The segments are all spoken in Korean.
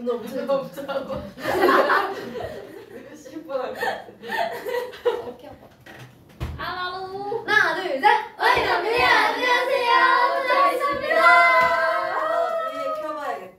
눈 없자고. 실뻔한 거. 어깨 아파. 아우. 하나, 둘, 셋. 어이남편이 안녕하세요. 트와이스입니다. 위에 켜봐야겠다.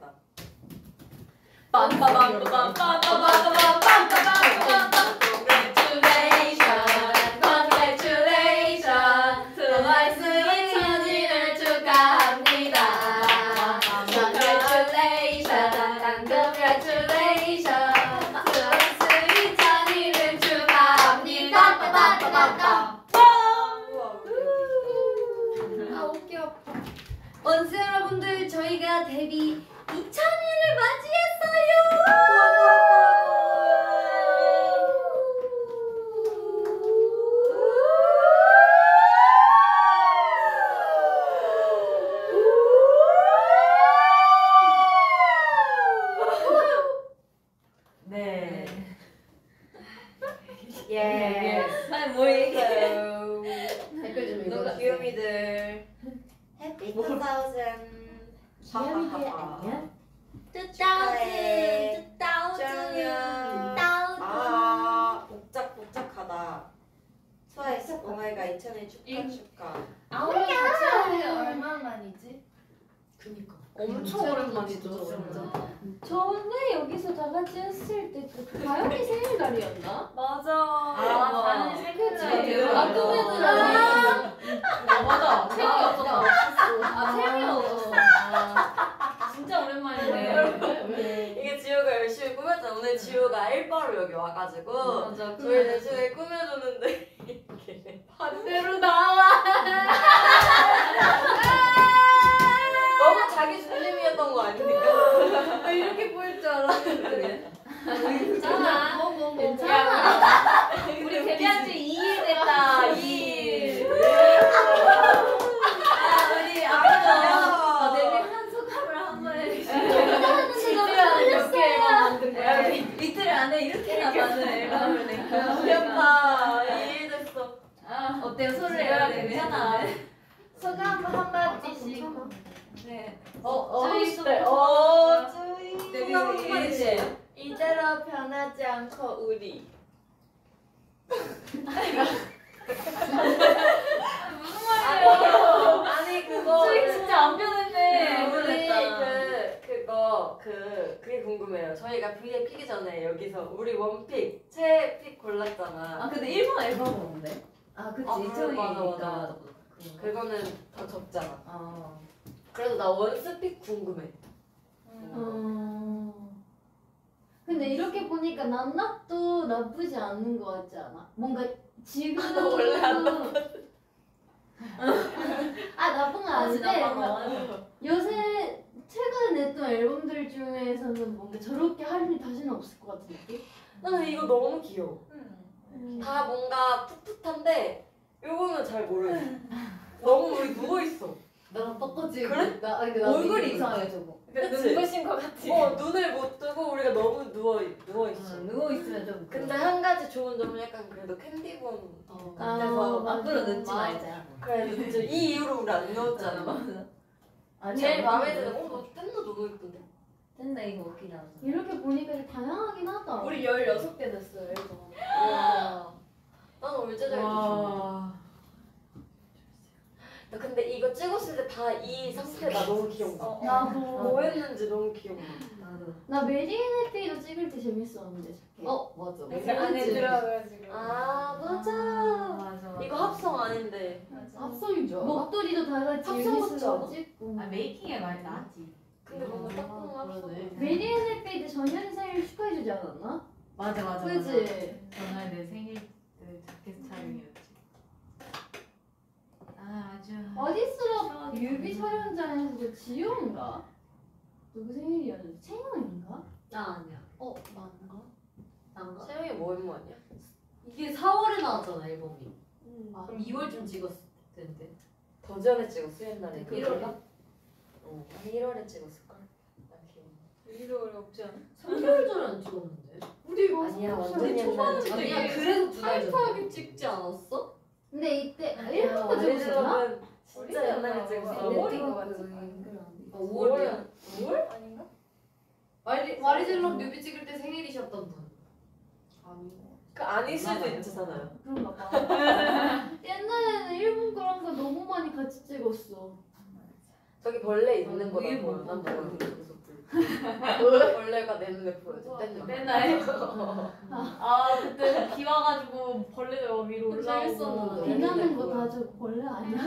원스 여러분들, 저희가 데뷔 2000일을 맞이했어요. 네. 예. 아니 뭐 얘기해? 댓글 좀 누가 읽어주세요. 귀요미들. 해피 2000. 귀요미들 안녕. 2000. 짱이야. 복작복작하다. 트와이스 오마이갓 2000일 축하. 아우랑 같이 하는 게 얼마 만이지? 그니까. 엄청 오랜만이죠, 진짜. 전에 여기서 다 같이 했을 때 그 가연이 생일날이었나? 맞아. 다현이 생일날. 아, 꿈에도 맞아. 채영이 없었다. 아, 채영이 없었어. 진짜 오랜만이네. 이게 지우가 열심히 꾸몄잖아. 오늘 지우가 일바로 여기 와가지고 맞아. 저희 대신에 꾸며줬는데 이게 반대로 나와. 너무 자기 중심이었던 거 아닙니까? 이렇게 보일 줄 알았는데. 괜찮아. 괜찮아. 우리 데뷔한 지 2일 됐다. 2일. 우리 아, 아까 데뷔한 소감을 한번 해주세요. 몇 개 앨범 만든 거야? 이틀 안에 이렇게나 많은 앨범을 냈구나. 귀엽다. 2일 됐어. 어때요? 소를 해야 괜찮아. 소감 한마디씩. 네. 쭈이 쭈이. 데뷔 한마디씩. 이대로 변하지 않고 우리. 무슨 말이에요? 아니 그거 쭈이 진짜 안 변했네. 우리 그게 궁금해요. 저희가 V에 피기 전에 여기서 우리 원픽 최픽 골랐잖아. 아 근데 일본 앨범은 없네. 아 그치. 아, 맞아, 쭈이니까. 맞아. 그거는 더 적잖아. 어. 그래도 나 원스픽 궁금해. 근데 이렇게 보니까 낱낱도 나쁘지 않는 것 같지 않아? 뭔가 지금 원래 안 나쁜 건 아닌데 요새 최근에 냈던 앨범들 중에서는 뭔가 저렇게 할 일이 다시는 없을 것 같은 느낌? 나는 이거 너무 귀여워. 다 뭔가 풋풋한데 요거는 잘 모르겠어. 너무 우리 누워있어. 나랑 똑같이 그래? 얼굴이 이상해 저거. 그치? 눈부신 것 같지. 눈을 못 뜨고 우리가 너무 누워있어. 누워 있으면 좀. 근데 한 가지 좋은 점은 약간 그래도 캔디본 아, 앞으로 늦지 말자. 그래 늦죠. 이 이후로 우리 안 누웠잖아. 제일 마음에 드는 너 땐도 너무 예쁜데? 된다 이거 웃기다. 이렇게 보니까 이게 다양하긴 하다. 우리 16개 됐어요 앨범. 나는 올제자리도 좋아. 나 근데 이거 찍었을 때 다 이 상태 나 너무 귀여워. 나도. 뭐 했는지 너무 귀여워. 나도. 나 메리앤해피도 찍을 때 재밌었는데. 맞아. 그 안에 들어가지고. 아 맞아. 맞아. 이거 합성 아닌데. 합성이죠. 목도리도 다 같이 합성 유닛으로 같지 않아? 찍고. 메이킹에 많이 나왔지. 근데 뭔가 딱 합성. 메리앤해피 때 전현 생일 축하해주지 않았나? 맞아. 그지? 전날 내 생일 때 자켓 촬영이었지. 아주. 어디서 뮤비 촬영장에서 그 지효인가? 누구 생일이었는지 채영인가? 나 아니야. 난가? 난가? 세영이 뭐 엠모았냐? 이게 4월에 나왔잖아 앨범이. 아, 그럼 2월쯤 찍었을 텐데. 더 전에 찍었어 옛날에. 1월인가? 한 1월에 찍었을걸? 나 기억. 1월 없지 않아? 3개월 전에 안 찍었는데. 우리 아니야 완전 우리 옛날에 초반에 찍었어. 아니야 그래서 2달 전에 찍지 않았어? 근데 이때 아, 1부터 찍었었나? 우리들은 진짜 옛날에 아, 찍었어. 5월인 것 같아. 5월이야? 5월? 아닌가? 마리젤로 뮤비 찍을 때 생일이셨던 분. 그 아닐 수도 있잖아요. 그런가 봐. 옛날에는 일본 거랑 거 너무 많이 같이 찍었어. 저기 벌레 있는 거다 위에 보여. 뭐 난 보여. 저기서 벌레가 내 눈에 보여. 맨날. 아 그때 비 와가지고 벌레가 위로 올라오고. 재밌었는데. 비나는 거 다 저 벌레 아니야?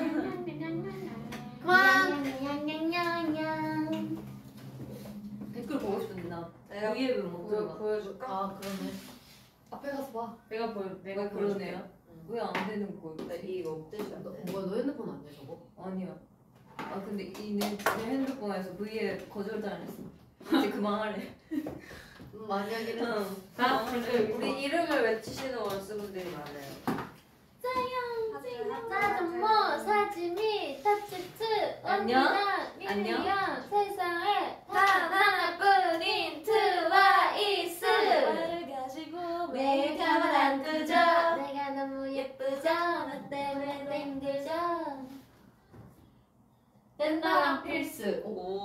그만. 냥냥냥냥. 댓글 보고 싶은데 나 내가 위에 뭐 보여줄까? 아 그러네. 앞에 가서 봐. 내가 그러네요. 보여주네요. 왜 안 되는 거야? 나 이거 뜻이 안 너, 돼. 뭐야 너 핸드폰 안 돼 저거? 아니야. 아 근데 내 핸드폰에서 V에 거절당했어. 이제 그만할래. 많이 하긴 했어. 아, 우리 이름을 외치시는 원수분들이 많아요. 짜장면 사지미 타츠츠 안녕? 언니나 안녕? 밀리언 세상에 단 하나뿐인 트와이스 나를 가지고 매일 가만 안 두죠 내가 너무 예쁘죠 너 때문에 힘들죠 댄다랑 필스.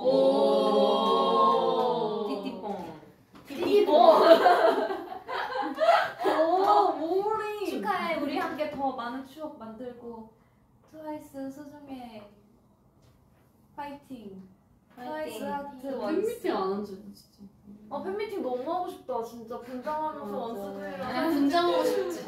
오. 띠띠뽕. 오, 모리. 축하해. 우리 함께 더 많은 추억 만들고 트와이스 소중해. 파이팅. 트와이스 하트 원스. 안 앉아 진짜. 아 팬미팅 너무 하고 싶다. 진짜 분장하면서 맞아. 원수들이랑. 분장하고 싶지.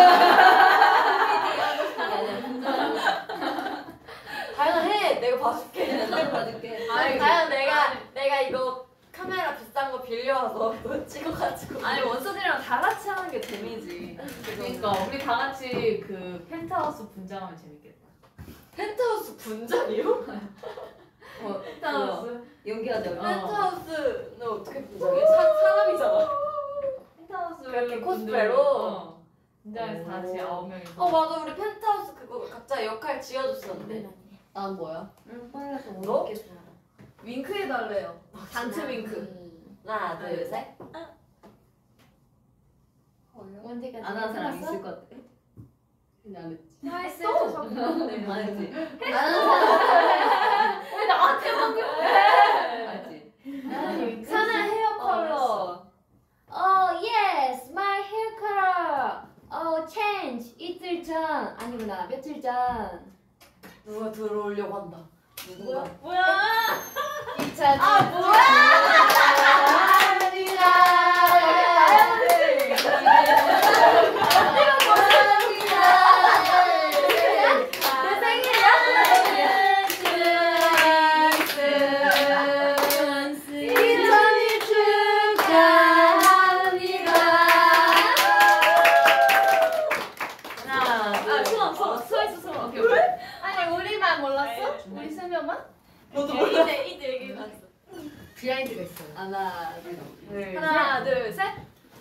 다현아 해. 내가 봐줄게. 나 봐줄게. 다현아 내가 이거 카메라 비싼 거 빌려와서 너 찍어가지고. 아니 원서들이랑 다 같이 하는 게 재미지. 그러니까 우리 다 같이 그 펜트하우스 분장하면 재밌겠다. 펜트하우스 분장이요? 펜트하우스 연기하자. 펜트하우스는 어떻게 분장해? 사람이잖아. 펜트하우스 그렇게 분들, 코스프레로? 분장해서 다 같이 9명이서. 맞아. 우리 펜트하우스 그거 각자 역할 지어줬었는데. 난 뭐야? 빨라서 너? 윙크 해달래요. 단체 윙크. 하나 둘 셋. 원디가 안 하는 사람 있을 것 같아. 그냥 안 했지. 트와이스 해줘서 그런데. 알지? 왜 나한테만 그래? 알지? 사나 헤어 컬러. Oh yes, my hair color. Oh change 이틀 전 아니구나 며칠 전. 누가 들어오려고 한다. 누구야? 뭐야? 2차 아 뭐야? 아니 우리만 몰랐어? 우리 세 명만? 너도 몰라? 이제 얘기해봤어. 비하인드가 있어요. 하나 둘 셋.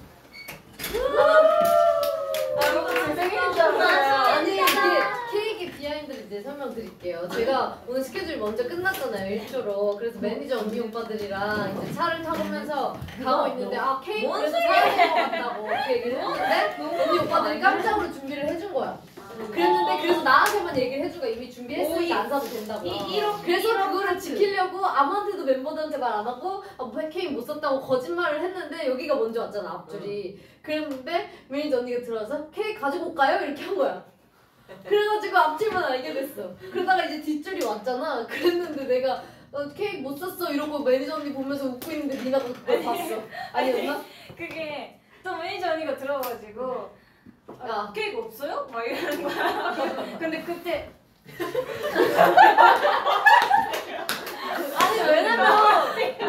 이거 제 생일인 줄 알았어요. 아니 이게 케이크 비하인드를 이제 설명드릴게요. 제가 오늘 스케줄이 먼저 끝났잖아요 1초로. 그래서 매니저 언니 오빠들이랑 이제 차를 타고면서 가고 있는데 케이크 뭔 그래서 사야 것 같다고 이렇게 얘기를 했는데 언니 오빠들이 깜짝으로 준비를 해준 거야. 그랬는데 그래서 나한테만 얘기를 해주고 이미 준비했으니까 안 사도 된다고. 그래서 그거를 지키려고 아무한테도 멤버들한테 말 안 하고 케이크 못 샀다고 거짓말을 했는데 여기가 먼저 왔잖아 앞줄이. 그랬는데 매니저 언니가 들어와서 케이크 가지고 올까요? 이렇게 한 거야. 그래가지고 앞줄만 알게 됐어. 그러다가 이제 뒷줄이 왔잖아. 그랬는데 내가 케이크 못 샀어 이러고 매니저 언니 보면서 웃고 있는데 니나가 그걸 봤어. 아니었나? 그게 또 매니저 언니가 들어가지고 야. 케이크 없어요? 막 이러는 거야. 근데 그때 아니 왜냐면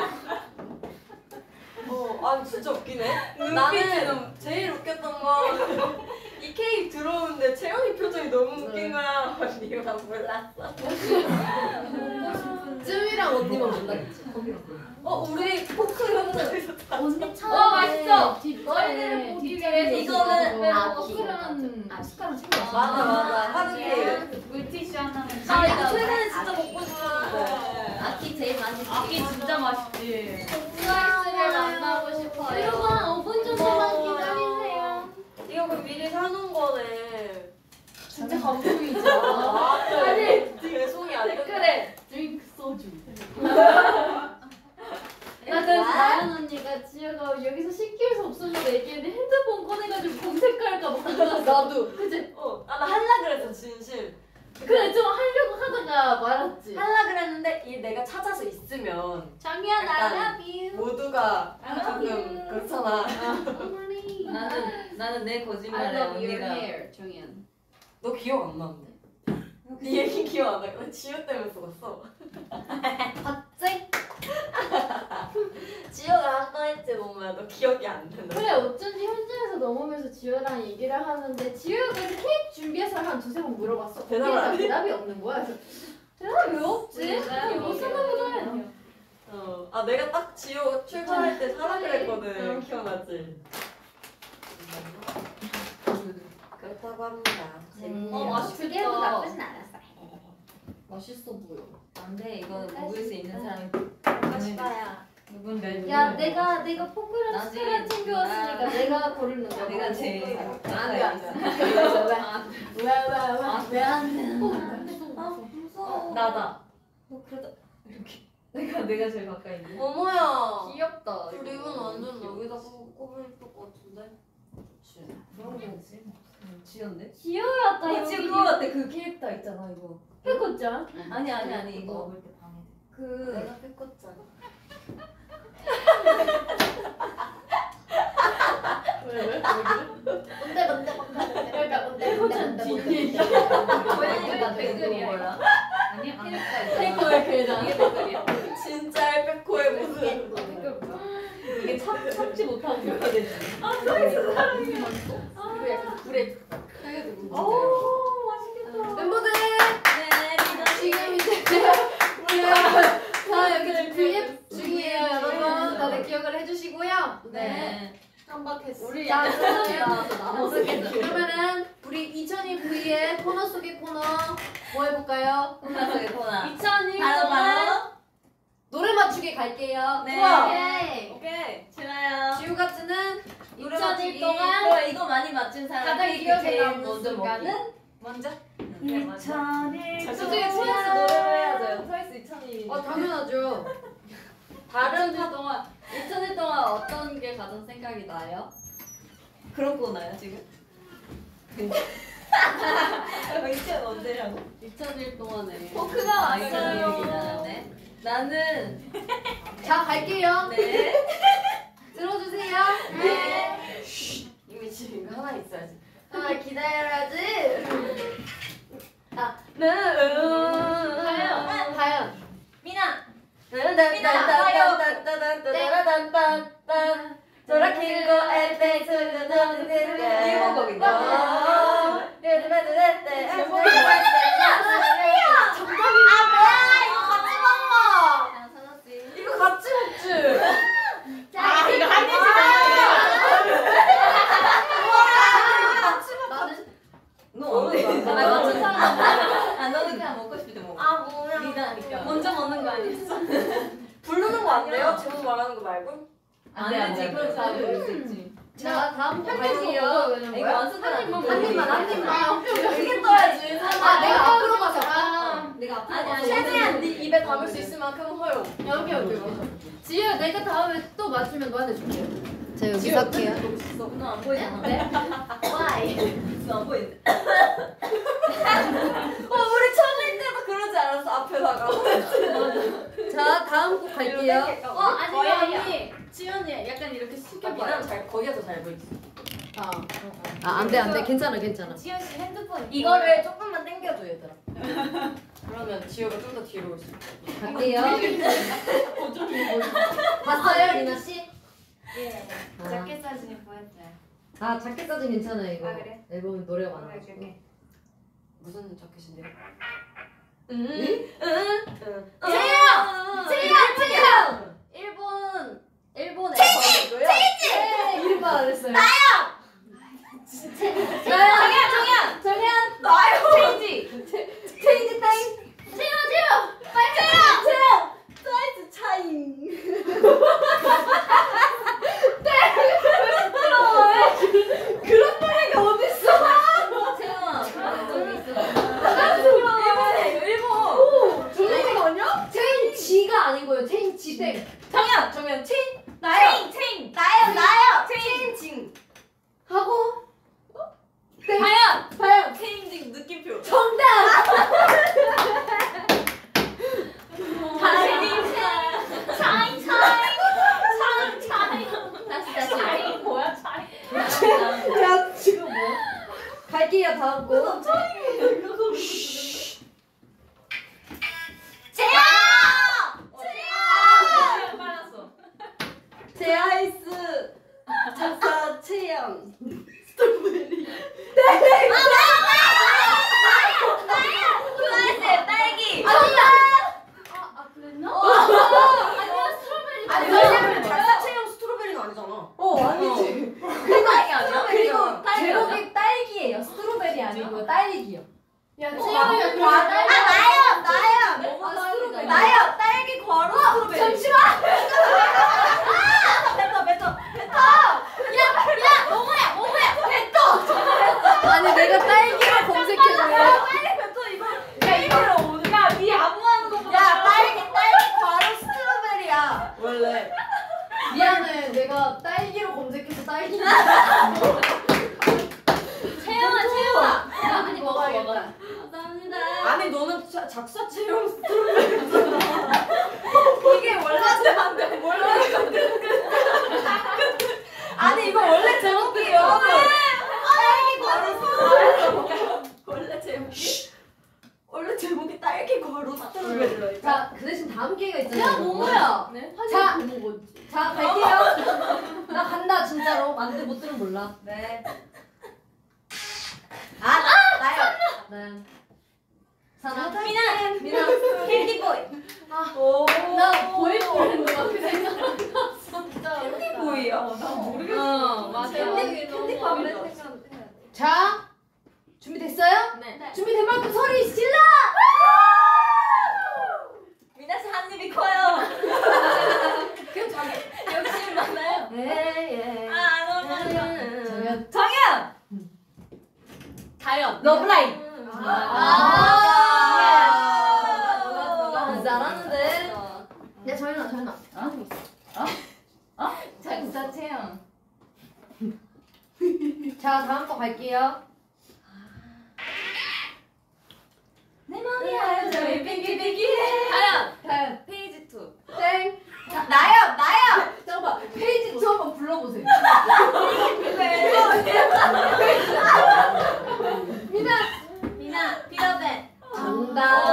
아니 진짜 웃기네. 나는 제일 웃겼던 건 이 케이크 들어오는데 채영이 표정이 너무 웃긴 거야. 언니가 몰랐어. 쯤이랑 언니만 몰랐지. 우리 포크 현장에서 언니 차. 맛있어. 너희들을 보기 위해서 이거는 포크랑 숟가락 챙겼어. 맞아 하루 케이크. 물티슈 하나는. 이거 최근에 진짜 먹고 싶었는데. 아키 제일 맛있지. 아키 진짜 맛있지. 트와이스를 만나고 싶어요. 여러분 5분 정도만 기다리세요. 이거 그럼 미리 사놓은 거네. 진짜 감동이죠. 아니 배송이 안 돼. 댓글에 드링크 소주. 나 그래서 나연 언니 내가 지효가 여기서 시킬 수 없으면 얘기했는데 핸드폰 꺼내가지고 검색할까 봐 겁났어. 나도. 그치? 나 할라 그랬어 진심. 그래 좀 하려고 하다가 말았지. 할라 그랬는데 이 내가 찾아서 있으면 정연 약간 I love you. 모두가 조금 그렇잖아. 어머니. 나는 내 I 거짓말에 love your 언니가 hair, 정연. 너 기억 안 나는데? 네 얘기 기억 안 나. 나 지효 때문에 속았어. 봤지? 지효가 아까 했지 뭔가 너 기억이 안 난다. 그래 어쩐지 현장에서 넘으면서 지효랑 얘기를 하는데 지효가 그래서 케이크 준비해서 한 두세 번 물어봤어. 대답을 안 해? 대답이 없는 거야. 그래서 대답이 왜 없지? 대답이 못 쓰나 보다. 아 내가 딱 지효 출발할 때 사라 그랬거든. 응. 기억나지? 그렇다고 합니다. 그게도 나쁘진 않았어. 맛있어 보여. 안돼 이거 먹을 수 있는 사람이 맛있다야. 누군데? 야 내가 포크랑 나지. 스테라 챙겨왔으니까 내가 고르는 거야. 내가 제일 안돼 안돼. 왜안 돼? 무서워. 나다. 그러다 이렇게 내가 제일 가까이 있는. 어머야. 귀엽다. 그림은 완전 여기다 꼽을 것 같은데. 그런 거지. 지연데? 지효야 나 여기 지금 그거 같아. 그 캐릭터 있잖아 이거. 해봤자. 아니 이거 먹을 때 방해. 그 내가 뺏겼잖아. 나 댓글이야. 몰라? 아니야. 댓글 글자. 이게 댓글이야. 진짜 에페코의 모습. 이게 참지 못하고 이렇게 되지. 그리고 약간 불에 맛있겠다. 멤버들 네, 지금 이제 다 여기 지금 V앱 중이에요, 여러분. 다들 기억을 해주시고요. 네. 깜박했어. 우리 자, 약간 모르겠다. 그러면은 우리 2002 V의 코너 속의 코너 뭐 해볼까요? 코나속의 코나. 2001 바로 노래 맞추기 갈게요. 네. 좋아. 오케이. 좋아요. 지우가츠는 2001 동안 그럼 이거 많이 맞춘 사람 가장 케이크 기억에 제일 남는 먼저 순간은? 먹기. 먼저? 그래, 먼저. 2001 솔직히 트와이스 노래로 해야죠. 트와이스 2001. 당연하죠. 다른 동안 2000일 동안 어떤 게 가장 생각이 나요? 그런 거나요 지금? 이제 언제라고? 2000일 동안에 포크가 왔어요. 얘기 나는데. 나는 자, 갈게요. 네. 들어주세요. 네. 이미 지금 이거 하나 있어야지. 아, 기다려야지. 다현. 미나. 저렇게 거에 땡스는 일본 곡인데. 이거 같이 먹지. 아 이거 한 너 언제? 나 맞춘 사람. 너는 그냥 먹고 싶을 때 먹어. 아 뭐야. 미나니까. 먼저 먹는 거 아니었어? 부르는 거 안 돼요? 제목 말하는 거 말고? 안 되지. 그건 다 부를 수 있지. 자, 다음 곡 한 갈게요. 이거 완숙한 한 입만, 한 입만, 한 입만. 이게 떠야지. 아, 내가 앞으로 가서. 내가 앞으로 아니, 가서. 최대한 네 입에 담을 수 있을 만큼 허용. 여기. 지효, 내가 다음에 또 맞추면 너한테 줄게. 자, 여기서 할게요. 너안 보이잖아. Why? 너안 보이는데. 우리 처음일 때도 그러지 않았어 앞에다가. 자, 다음 곡 갈게요. 아니면 언니 지연이 약간 이렇게 숙여봐요. 미나는 잘 거기가 더 잘 보이지. 안 돼, 안 돼. 괜찮아, 괜찮아. 지연 씨 핸드폰 이거를 조금만 당겨줘 얘들아. 그러면 지효가 좀 더 뒤로 올 수 있어. 갈게요. 봤어요, 리나 씨? 예. 아. 자켓 사진이 보였어요. 아, 자켓 사진 괜찮아요, 이거. 아, 그래? 앨범에 노래가 많아가지고. 오케이. 무슨 자켓인데요? 일본 앨범이고요. 이름만 안 했어요. 정현 체인지. 체인지 타임. 사이즈 차이. 채영아. 체인지가 아닌 거예요. 체인지대. 정연 체인. 나요. 체인. 갈게요 다음 곡. 빨랐어. 제아이스 작사 채영. 그거였어요 딸기. 아 그랬나? 아니야 스트로베리. 아니 왜냐면 작사 채영 스트로베리는 아니잖아. 아니지. 딸기 아니야? 그리고 딸기 제목이 딸기예요. 스트로베리 아니고 딸기요. 야 채영이가 채영이가 나요 나요 아, 스트로베리. 나요 딸기 과로 스트로베리. 잠시만. 뱉어. 아니 내가 딸기를 검색했는데. 빨리 뱉어 이거. 야 이거 야네 안무하는 거보다. 야 딸기 과로 스트로베리야 원래. 미안해. 내가 딸기로 검색해서 딸기. 채영아. 아니 먹어야겠다. 감사합니다. 아니 너는 작사 채영 스트로베리잖아. 이게 원래 제목인데 몰라. 아니 이거 원래 제목이에요. 딸기 과로 스트로베리. 원래 제목이 딸기 과로 스트로베리. 자, 그 대신 다음 기회가 야 있잖아요. 뭐야? 네? 자, 자 갈게요. 나 간다 진짜로. 안돼 못 들으면 몰라. 네. 나요. 네. 사나. 미나 캔디보이. 나 보이프렌드 막 생각. 캔디보이야? 나 모르겠어. 맞아. 캔디팝. 자, 준비됐어요? 네. 준비된 만큼 소리 질러. 미나 씨 한 입이 커요. 그 자기 욕심 많아요. 예. 정연. 정연. 다연. 러브라인. 잘하는데. 야 정연아. 작사 채영. 자 다음 거 갈게요. 내 맘이 알죠. 삐기삐기해. 다음 페이지 2. 땡. 나요. 잠깐만 페이지 2 한번 불러보세요. 미나 비더벤. 정답.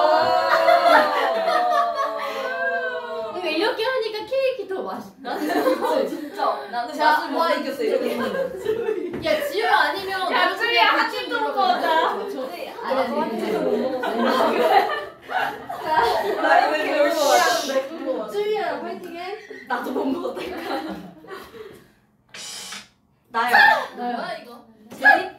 이거 이렇게 하니까 케이크 더 맛있다. 진짜. 나는 자, 맛을 못 와, 느꼈어 이렇게. 야 지효 아니면 야, 나중에 쭈리야, 한 같이 입도 못 먹어보자. 나 이렇게 열심히 하는데. 쭈리야 파이팅해. 나도 못 먹었다. 나요. 뭐야 이거? 제리.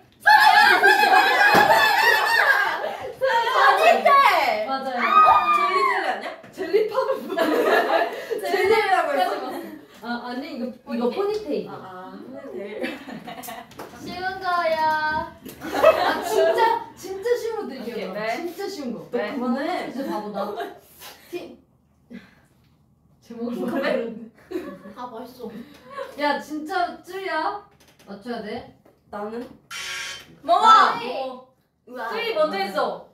맞아요. 젤리 아니야? 젤리팝은 뭐야? 젤리라고 했어. 아니 이거 포니테일. 네. 쉬운 거야. 아 진짜 쉬운 거 드릴게요. 오케이, 네. 진짜 쉬운 거. 네. 그만해. 진짜 바보다. 제목을 못 그래? 알았는데. 아 맛있어. 야 진짜 쭈리야 맞춰야 돼. 나는 먹어. 우와. 쭈리 먼저 했어.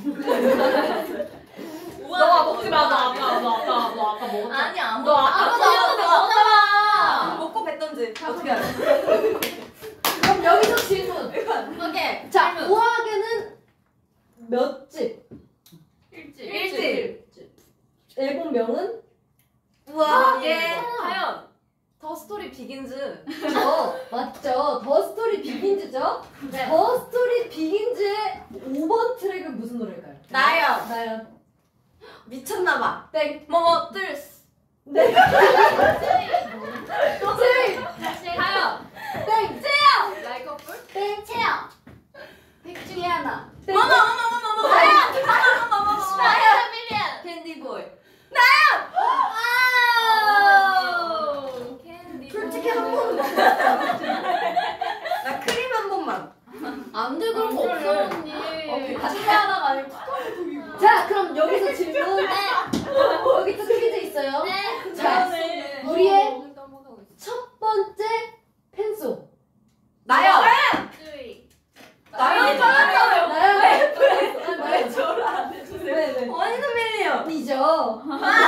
우와. 너가 먹지 마. 너 아까 먹었잖아. 아니야. 너 아까 먹었는데 먹었잖아. 먹고 뱉던지. 어떻게 알아? 그럼 여기서 질문. 오케이. 자 우아하게는 몇 집? 일집. 앨범명은? 우와. 예. 과연 더 스토리 비긴즈. 맞죠. 더 스토리 비긴즈죠? 네. 더 스토리 비긴즈의 5번 트랙은 무슨 노래일까요? 나요. 미쳤나봐. 땡. 뭐뭐 뜰스. 네. 다시 가요. 땡. 나의 커플. 땡. 채영. 백 중에 하나. 땡. 뭐뭐. 나야 밀리언. 캔디보이. 캔디. 솔직히 한 번만. 나 크림 한 번만. 안돼 그런 거 없어 언니. 같이 하다가 아니고. 자 그럼 여기서 질문. 여기 또 퀴즈 있어요. 네. 자 우리의 첫 번째 팬송. 나요. 쭈이. 나요. 나요. 왜 저를 안 해주세요? 네. 원희는 밀리요. 아니죠.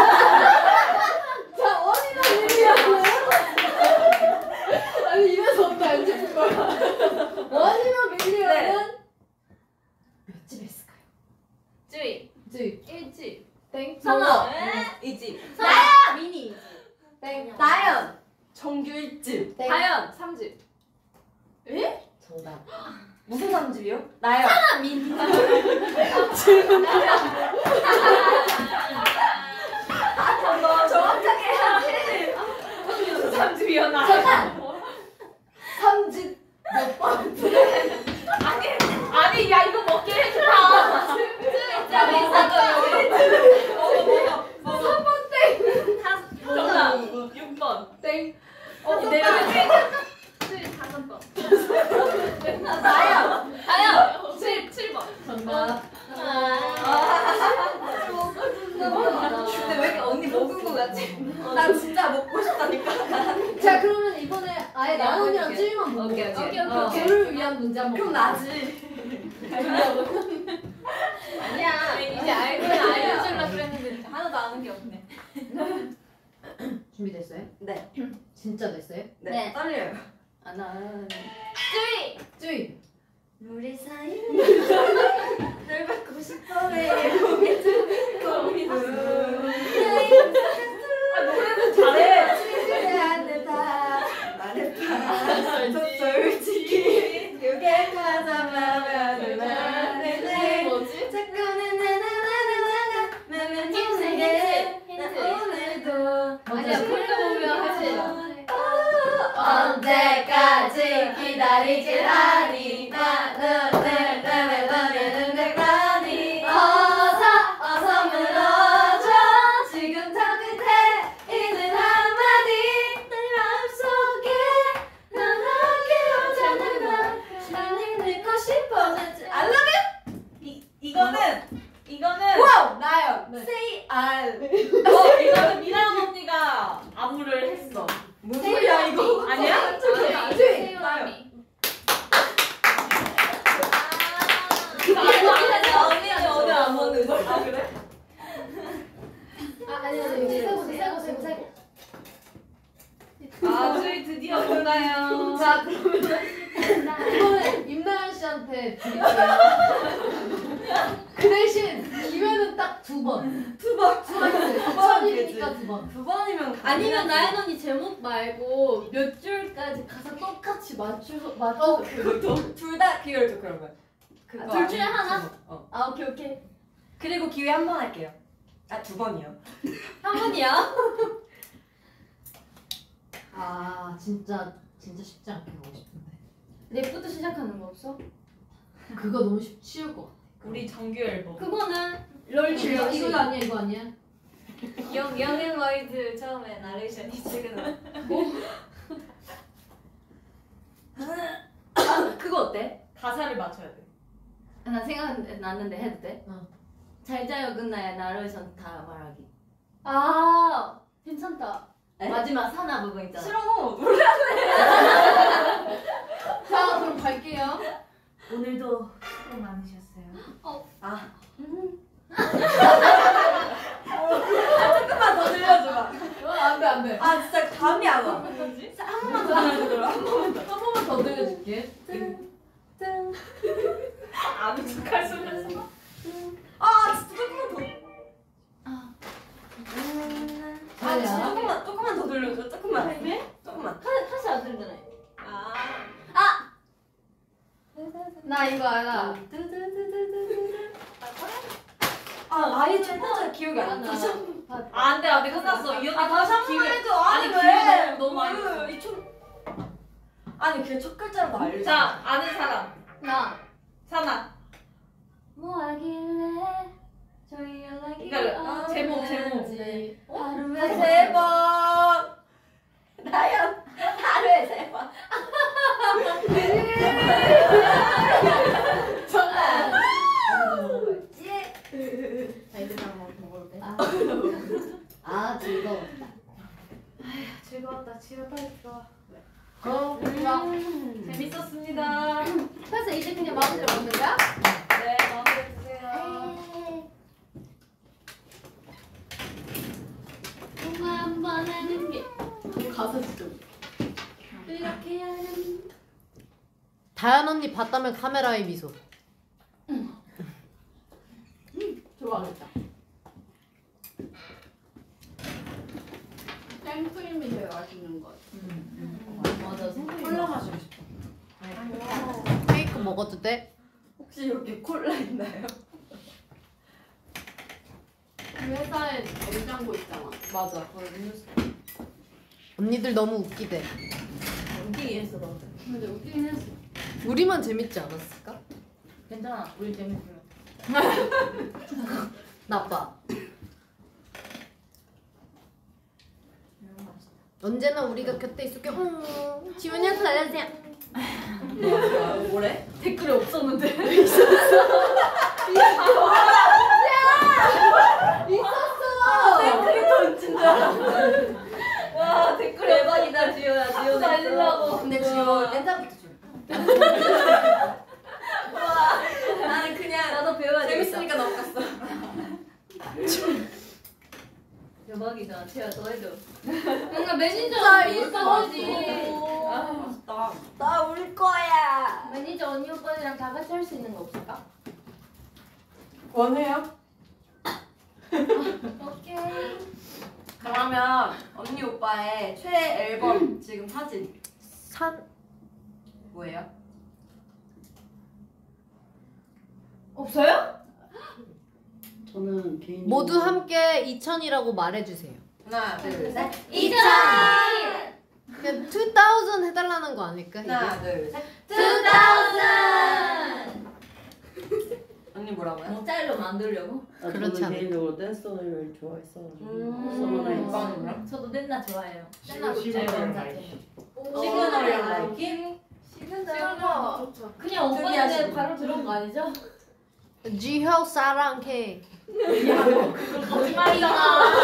자 원이나 밀리언은 아니 입에서 어떻게 안 짚을 거야. 원이나 밀리언은 정규 1집. 다현 3집. 정답. 무슨 3집이요? 나요. 민. 정확하게 해야지. 무슨 3집이었나? 잠깐. 3집 몇 번? 아니 야 이거 먹게 해주라. 정답 6번. 땡. 내려가지. 나요. 다현 7번. 정답. 근데 왜 이렇게 언니 먹은 거 같지? 나 진짜 먹고 싶다니까. 자 그러면 이번에 아예 네, 나언니랑 오케이. 쯔위만 보고 오케이, 오케이. 저를 위한 문제 한번 그럼 나지. 아니야. 이제 알려주려고 그랬는데 하나도 아는 게 없네. 준비됐어요? 네. 진짜 됐어요? 네. 네. 떨려요. 쯔위. 우리 사이 널 받고 싶어 왜 고민은 노래는 잘해. 않는다 말해봐 솔직히 유격하자마면 말해 뭐지? 자꾸는 나나나나나 나는 힘내게 나 오늘도 아니야 풀려보면 하지. 언제까지 기다리질 하니 나는 너를 내가니 어서 물어줘 지금 저 끝에 있는 한마디 내 마음속에 넌 함께 오자는 나는 듣고 싶어졌지 I love 이거는 와우 나요 네. Say I 이거는 미란 언니가 안무를 했어. 무슨 소리야 이거 아니야? 쯔위 나요 언니는 오늘 안 먹는 걸 아 그래? 아니 새고. 아 저희 드디어 보나요? 자 그러면 이번에 임나연 씨한테 드릴게요. 그 대신 기회는 딱 2번. 두번 추천이니까 2번. 두 번이면 아니면 나연 언니 제목 말고 몇 줄까지 가사 똑같이 맞춰서 둘다 기회를 줘 그러면 그거 둘 중에 아니면 하나? 제목. 아 오케이 그리고 기회 한 번 할게요 아 두 번이요 한 번이야. 아 진짜 쉽지 않게 하고 싶은데. 랩부터 시작하는 거 없어? 그거 너무 쉬울 것 같아. 우리 정규 앨범. 그거는 롤 이거 줄여지. 이거 아니야? 영앤월드 처음에 나레이션이 지금. 아 그거 어때? 가사를 맞춰야 돼. 나 생각났는데 해도 돼? 어. 잘 자요 끝나야 나레이션 다 말하기. 아 괜찮다. 에? 마지막 사나 부분 있잖아. 싫어 노래 자 그럼 갈게요. 오늘도 수고 많으셨어요. 아 아, 조금만 더 들려줘봐 안돼. 아 진짜 감이 안와 한 번만 더 들려줘 한 번만 더 들려줄게. 아는 척할 수면서. 아 진짜 조금만 더 아 아니야. 진짜 조금만 더 들려줘 조금만 조금만 다시 안 들잖아. 아 나 이거 알아. 아 아예 첫 번째 기억이 안 나. 다시 안돼 끝났어. 이 언니 다시 한 번 기회. 해줘. 아니, 아니 기회 왜? 너무 많이 줬어. 왜? 아니 그게 첫 글자라도 알려. 자 아는 사람. 나. 사나. 뭐 하길래 저희 연락이 그러니까 제목. 하루에 세 번. 나연 하루에 세 번. 정답. 아 즐거웠다. 즐거웠다. 집에 빨리 들어와. 재밌었습니다. 그래서 이제 그냥 마무리 먹는 거야? 네 마무리 주세요. 뭔가 한번 하는 게 가사 진짜. 이렇게 하는 다현 언니 봤다면 카메라에 미소. 좋아하겠다. 생크림이 제일 맛있는 것. 먹어도 돼? 혹시 여기 콜라 있나요? 회사에 냉장고 있잖아. 맞아. 그걸 음료수 언니들 너무 웃기대. 옮기기 했어 너. 근데 웃기긴 했어. 우리만 재밌지 않았을까? 괜찮아. 우리 재밌으면. 나빠. 언제나 우리가 곁에 있을게. 지훈이한테 날려주세요. 뭐래? 댓글이 없었는데. 댓글이 던진다. 와 댓글 대박이다 지효야. 지효 날리려고. 근데 지효 옛날부터 줄. 와 나는 그냥 나도 배워야 재밌으니까 넘어갔어. 대박이다. 채야 더 해줘. 뭔가 매니저 있어야지. 아 맛있다. 나 울 거야. 매니저 언니 오빠들이랑 다 같이 할 수 있는 거 없을까? 원해요? 오케이. 그러면 언니 오빠의 최애 앨범 지금 사진 뭐예요? 없어요? 저는 개인 모두 함께 2000이라고 말해주세요. 하나 둘 셋. 2000! 그냥 2000 해달라는 거 아닐까? 이게? 하나 둘 셋. 2000! 언니 뭐라고요? 뭐 스타일로 만들려고? 그렇지 저는 않아요. 개인적으로 댄서를 좋아했어가지고 서머나이트. 빵이랑 저도 댄나 좋아해요. 시그널 시그널이랑 나이키? 시그널 좋죠. 그냥 오빠한테 특이하시네. 바로 들은 거 아니죠? 지효 사랑해. 거짓말이잖아.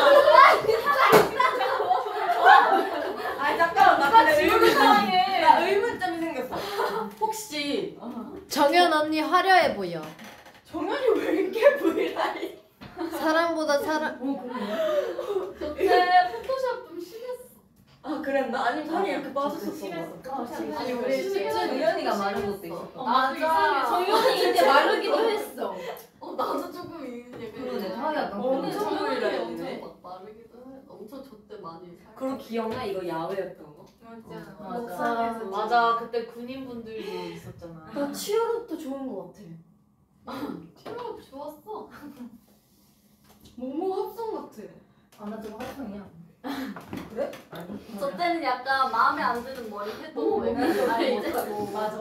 아니 잠깐만 나 근데 사랑해. 나 의문점이 생겼어. 혹시 정연 언니 화려해 보여. 정연이 왜 이렇게 브이라이? 사랑보다 사랑. 그때 포토샵 좀 심했어. 아 그랬나? 아니 살이 이렇게 빠졌었어. 아니 우리 실제 정연이가 마른 것도 있었어. 맞아. 정연이 이제 마르기도 했어. 나도 조금 있는 그러네. 상이 약간 엄청 그러네. 브이라이네. 막 마르기도 해. 엄청 젖때 많이 살. 그럼 기억나? 이거 야외였던 거? 맞아. 맞아. 옥상에서 맞아. 그때 군인분들도 있었잖아. 나 치어롭도 좋은 거 같아. 취업 좋았어. 모모 합성 같아. 아, 나 좀 활성이야. 그래? 저 때는 약간 마음에 안 드는 머리 해도 아니 못하고. 맞아.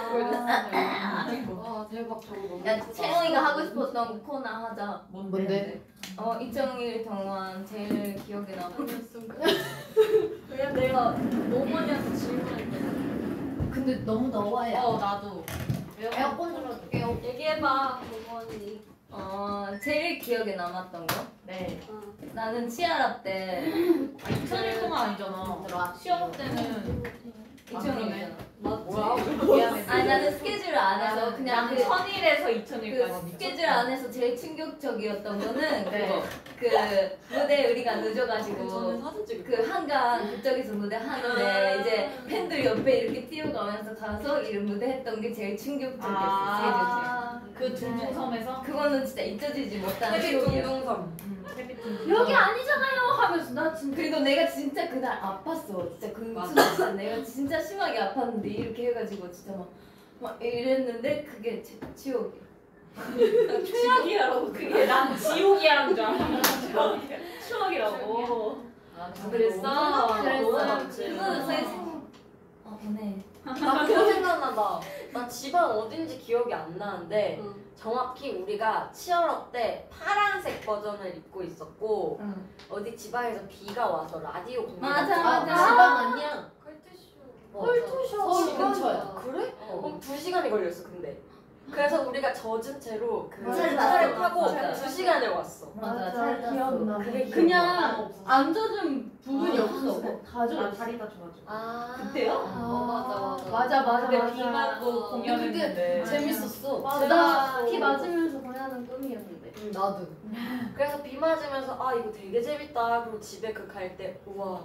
와 대박 저거 너무. 야, 예쁘다. 채영이가 하고 싶었던 코너 하자. 뭔데? 2.1 동안 제일 기억에 남은. 그냥 내가 너무 많이 해서 질문했거든. 근데 너무 더워요. 나도. 에어컨 틀어줄게요. 얘기해봐 고모언니. 제일 기억에 남았던 거? 네. 나는 치아라 때 2000일 동안 아니잖아. 시험 때는 2000일이잖아. 뭐야? 미안해. 아니 나는 스케줄 안에서 그냥 난 그 1000일에서 2000일까지. 그 스케줄 안에서 제일 충격적이었던 거는 네. 그거 그 무대 우리가 늦어가지고 사진 찍을 그 한강 그쪽에서 무대 하는데 이제 팬들 옆에 이렇게 뛰어가면서 가서 이런 무대 했던 게 제일 충격적이었어. 제일 좋지. 그 둥둥섬에서 그거는 진짜 잊혀지지 못하는 기억이야. 둥둥섬. 해피 둥둥섬. 여기 아니잖아요 하면서 나 진짜 그리고 내가 진짜 그날 아팠어. 진짜 맞아. 진짜 내가 진짜 심하게 아팠는데 이렇게 해가지고 진짜 막 이랬는데 그게 제 치욕이야. 추억이라고 그게 난 지옥이라는 줄 알았어. 추억이라고. 그랬어? 그랬어. 그거는 제 보내. 나 그거 생각난다. 나 집안 어딘지 기억이 안 나는데 정확히 우리가 치얼업 때 파란색 버전을 입고 있었고 어디 지방에서 비가 와서 라디오 공연 맞아, 맞아. 지방 아니야. 헐투쇼 서울 근처야. 그래? 2시간이 걸렸어 근데 그래서 우리가 젖은 채로 그 맞아, 차를 맞아. 타고 맞아. 2시간에 왔어. 맞아, 잘 땄어. 그게 그냥 안 젖은 부분이 없어. 다 젖었어. 다리 다쳐가지고. 아 그때요? 맞아 맞아 근데 맞아. 비 맞고 공연했는데. 재밌었어. 맞아. 비 맞으면서 공연하는 꿈이었는데. 나도. 그래서 비 맞으면서 아 이거 되게 재밌다. 그리고 집에 그 갈 때 우와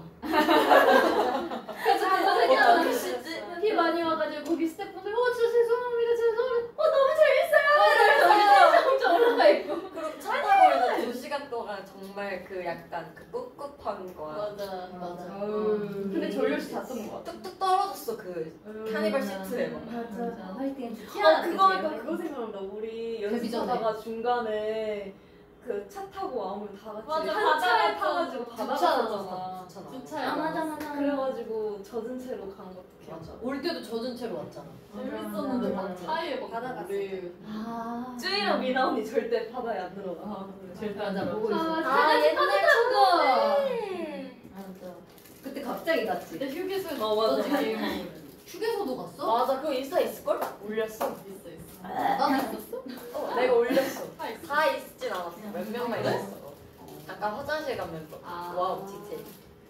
그래서 어떻게 쓰지? 비 많이 와가지고 거기 스태프분들 진짜 죄송합니다 죄송합니다. 너무 재밌어요. 혼자 올라가 있고. 그리고 차 타고 있는 2시간 동안 정말 그 약간 그 꿉꿉한 거야. 맞아. 맞아. 근데 전율씨 잤던 거 같아. 뚝뚝 떨어졌어 그 그 카니발 시트에 막. 맞아. 화이팅. 그거 하니까 그거 생각난다. 우리 연습하다가 중간에 그 차 타고 아무리 다 같이 맞아, 한 차에 바다에 타가지고 주차 바다 나왔어. 갔잖아. 주차 아 맞아. 그래가지고 젖은 채로 간 것도 기억. 맞아. 올 때도 젖은 채로 왔잖아. 재밌었는데 막 맞아. 차에 막 바다 갔을 우리 아. 쯔이랑 미나 언니 절대 바다에 안 들어가. 절대 안 맞아, 들어. 보고 있어. 옛날 그거 맞아. 그때 갑자기 갔지. 근데 휴게소에서 어, 맞아. 휴게소도 갔어? 맞아, 그거 인스타 있을걸? 올렸어. 있어. 나는 있었어? 내가 올렸어. 다 있어. 다 있진 않았어. 몇 명만 있었어. 잠깐 화장실 간 멤버. 아. 와우, 디테일.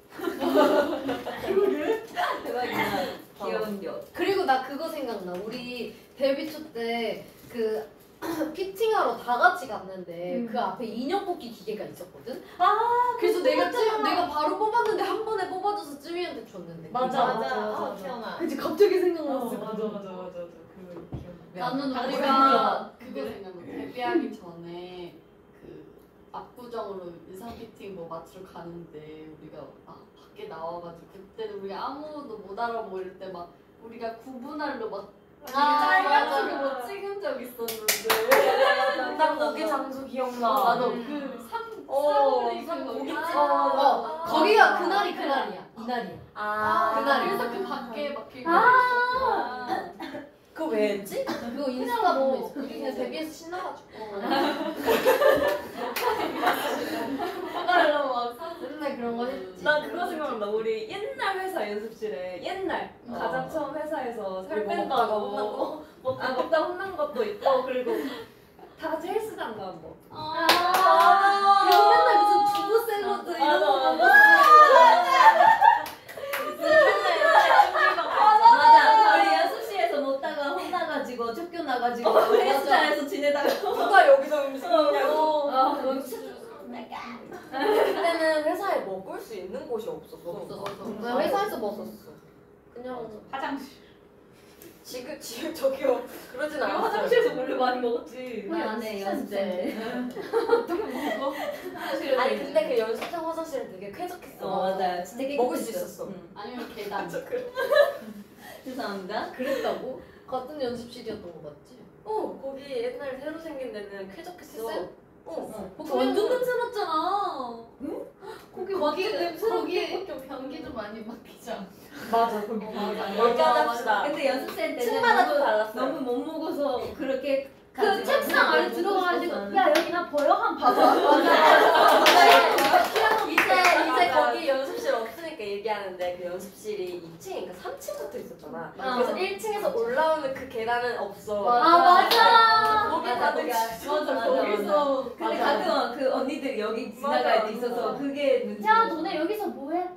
대박이다. 귀여운 겨. 그리고 나 그거 생각나. 우리 데뷔 초 때 그 피팅하러 다 같이 갔는데 그 앞에 인형 뽑기 기계가 있었거든. 그래서 내가 바로 뽑았는데 한 번에 뽑아줘서 쯔위한테 줬는데. 맞아. 기억나. 그치 갑자기 생각났어. 맞아. 그 기억. 나는 다들 우리가 그거 그거 생각나. 데뷔하기 전에 그 압구정으로 의상 피팅 뭐 맞추러 가는데 우리가 막 밖에 나와가지고 그때는 우리 아무도 못 알아보고 이럴 때 막 우리가 구분할로 막 맞아. 뭐 찍은 적 있었는데. 나 거기 장소 기억나. 나도 그 사거리 고깃집. 거기가 그날이야. 이날이야. 아, 그래서 그 밖에 막 길고 그거 왜 했지? 그거 인스타 보면 있어. 우리 그냥 데뷔해서 신나가지고 바다로 막 맨날 그런 거 했지. 나 그거 생각난다. 우리 옛날 회사 연습실에 가장 처음 회사에서 살 우리 뭐 뺀다고 먹다가 혼난 거? 먹다 혼난 것도 있고 그리고 다 같이 헬스장 간 거. 그리고 맨날 무슨 두부 샐러드 이런 거 맞아. 우리 연습실에서 먹다가 혼나가지고 쫓겨나가지고 헬스장에서 지내다가 누가 여기서 음식 먹냐고. 그때는 회사에 먹을 수 있는 곳이 없었어. 그냥 회사에서 먹었어. 그냥 화장실. 지금 저기요. 그러진 않았어요. 화장실에서 원래 많이 먹었지. 안에 연습생. 아니 근데 그 연습생 화장실은 되게 쾌적했어. 맞아요. 진짜 먹을 수 있었어. 아니면 계단. 죄송합니다. 그랬다고? 같은 연습실이었던 거 맞지? 거기 옛날에 새로 생긴 데는 쾌적했어. 했어요? 거기 완전 냄새 났잖아. 거기 거기 변기도 많이 바뀌잖아. 맞아. 거기 여기까지 합시다. 근데 연습생 때는 층마다 좀 달랐어요. 너무 못 먹어서 그렇게 그 책상 안에 들어가가지고 야 여기 나 보여 한 봐봐. 이제 거기 연습실 없으니까 얘기하는데 그 연습실이 2층인가 3층부터 있었잖아. 그래서 1층에서 올라오는 그 계단은 없어. 맞아. 거기 다들 맞아. 거기서 근데 가끔 그 언니들이 여기 지나갈 때 있어서 그게 눈치. 야 너네 여기서 뭐해?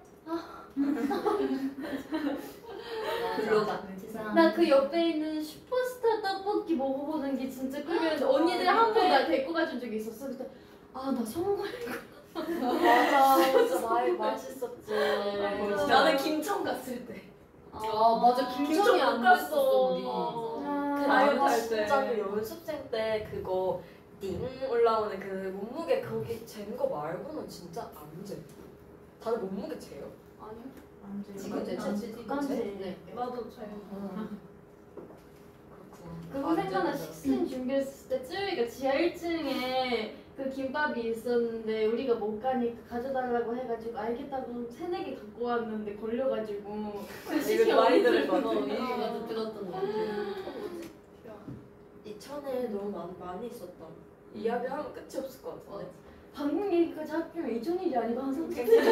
글로가. 나 그 옆에 있는 슈퍼스타 떡볶이 먹어보는 게 진짜 꿈이었는데 언니들 한 번 날 데리고 가준 적이 있었어. 그때 아나 성공. 맞아. 진짜 맛있었지. 나는 김천 갔을 때. 맞아. 김천이 안 갔었어 우리. 나는 다이어트 할 진짜 때. 그 연습생 때 그거 띵 올라오는 그 몸무게 거기 잰 거 말고는 진짜 안 재. 다들 몸무게 재요? 아니요. 지금 제 네. 나도 잘. 그거 생각나 식스틴 준비했을 때 쯔위가 지하 1층에 그 김밥이 있었는데 우리가 못 가니까 가져달라고 해가지고 알겠다고 3-4개 갖고 왔는데 걸려가지고 이거 많이 들을 것 같아. 얘기 맞아 들었던 거 같아. 이 천에 너무 많이 있었다. 이야기하면 끝이 없을 것 같아. 방금 얘기까지 합치면 이전 일이 아니고 항상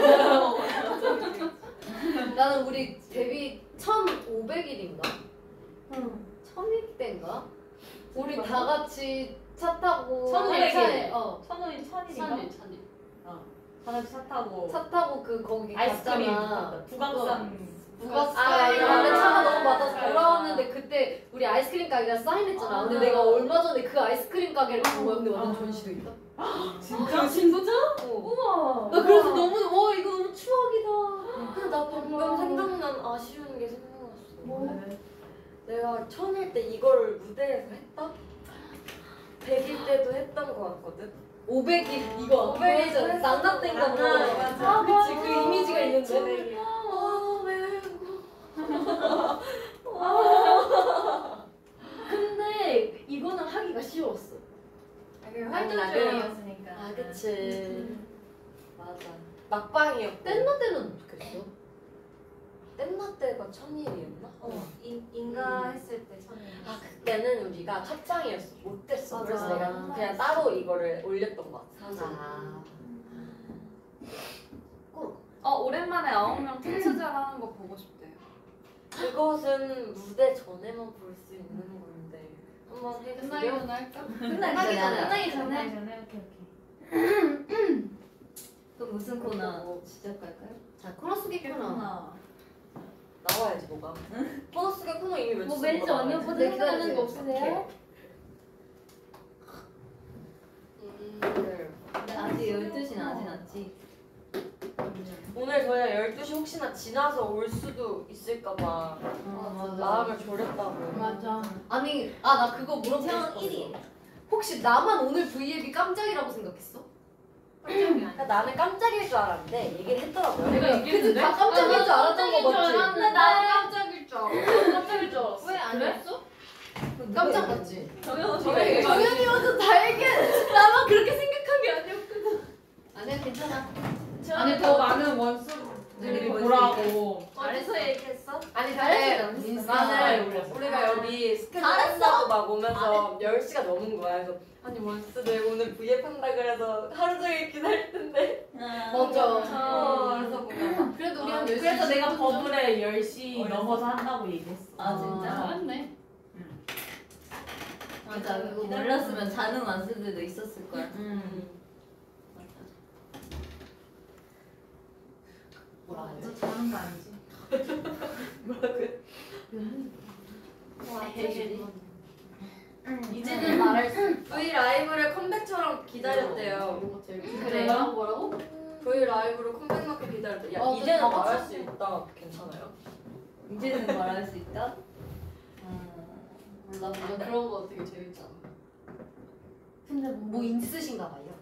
나는 우리 데뷔 1,500일인가? 응. 1000일 우리 다 같이 차 타고 1500일. 회사에 천원이 천일인가? 1000일. 다 같이 차 타고 차 타고 그 거기 아이스크림 갔잖아. 북악산. 북악스카이 근데 차가 너무 많아서 돌아왔는데 그때 우리 아이스크림 가게가 사인했잖아. 근데 내가 얼마 전에 그 아이스크림 가게를 간 거야. 근데 완전 전시도 있다. 진짜? 우와. 나 그래서 너무 와 이거 너무 추억이다. 근데 나 방금 생각난 아쉬운 게 생각났어. 뭐? 내가 천일 때 이걸 무대에서 했다? 100일 때도 했던 거 같거든? 500일 이거 500일 낭납된 거. 맞아. 아, 그치 그 이미지가 있는데. 왜 천일이었나? 인가 했을 때 천일. 아 그때는 우리가 첫 장이었어. 못됐어. 맞아. 그래서 내가 그냥 따로 이거를 올렸던 것 같아. 사진. 오랜만에 9명 텍스트를 하는 거 보고 싶대요. 그것은 무대 전에만 볼 수 있는 건데 한번 끝나기 해주세요. 전에 할까? 끝나기 전에. 끝나기 전에. 오케이. 그럼 무슨 코너 시작할까요? 자 코너 속의 코너. 나와야지 뭐가. 코너 속의 코너 이미 뭐 외쳤어. 왠지 언니보다 네, 생각나는 거 기다려주세요. 없으세요? 근데 아직 12시는 안 지났지. 오늘 저희가 12시 혹시나 지나서 올 수도 있을까봐 마음을 졸였다고. 맞아. 아니 나 그거 물어보고 싶었어. 혹시 나만 오늘 V앱이 깜짝이라고 생각했어? 그러니까 나는 깜짝일 줄 알았는데 얘기를 했더라고요. 내가 얘기했는데? 다 깜짝일 줄 알았던 거 맞지? 근데 나 깜짝일 줄 알았어. 깜짝일 줄 알았어. 왜 안 그래? 했어? 깜짝 맞지? 정연이 완전 다행이야. 나만 그렇게 생각한 게 아니었거든. 아니야 괜찮아. 아니 더 많은 원수들이 보라고. 어디서 얘기했어? 아니 잘했어, 근데 인스타. 나는 우리가 여기 스케줄 끝나고 막 오면서 10시가 넘은 거야. 그래서 아니 원스들 오늘 V앱 한다 그래서 하루 종일 기다릴 텐데. 맞아. 그래서 보면 그래도 우리 한 10시. 그래서 내가 버블에 10시 넘어서 한다고 얘기했어. 아 진짜? 잘했네. 맞아. 그거 몰랐으면 자는 완수들도 있었을 거야. 뭐라 하지? 너 자는 거 아니지? 이제는 말할 수. V 라이브를 컴백처럼 기다렸대요. 이거 제일 그래요? 뭐라고? V 라이브를 컴백만큼 기다렸대. 야 근데 이제는 다 말할 같이 수 있다. 괜찮아요? 이제는 말할 수 있다? 몰라. 나 그런 거 되게 재밌잖아. 근데 뭐 있으신가 봐요.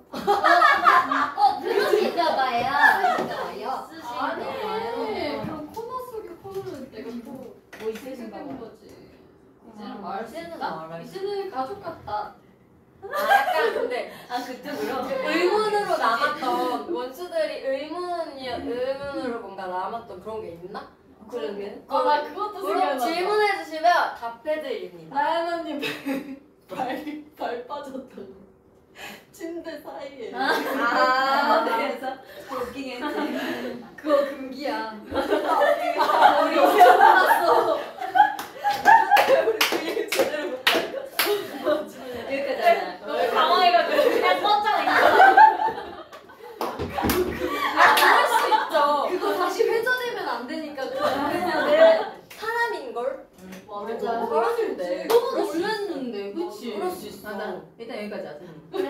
그러니까 봐요. 봐요. 아니. 그럼 코너 속의 코너는 내가 뭐 있으신가 생각한 봐. 거지. 이제는 말할 수 이제는 있다? 말할 수 이제는 가족 같다. 아 약간 근데 아 그쪽으로? 의문으로 남았던 원수들이 의문으로 뭔가 남았던 그런 게 있나? 그러게. 나 그것도 물론 질문해 주시면 답해드립니다. 나연 언니 발 빠졌다고. 침대 사이에. 그래서 웃기게 했지. 그거 금기야. 우리 일어났어. 우리 그게 제대로 못 여기까지 하자. 너무 당황해가지고 그냥 뻗잖아. 할 수 있죠. 그거 다시 회전하면 안 되니까 사람인걸? 맞아. 사람인데. 너무 놀랐는데, 그치? 그럴 수 있어. 맞아. 일단 여기까지 하자.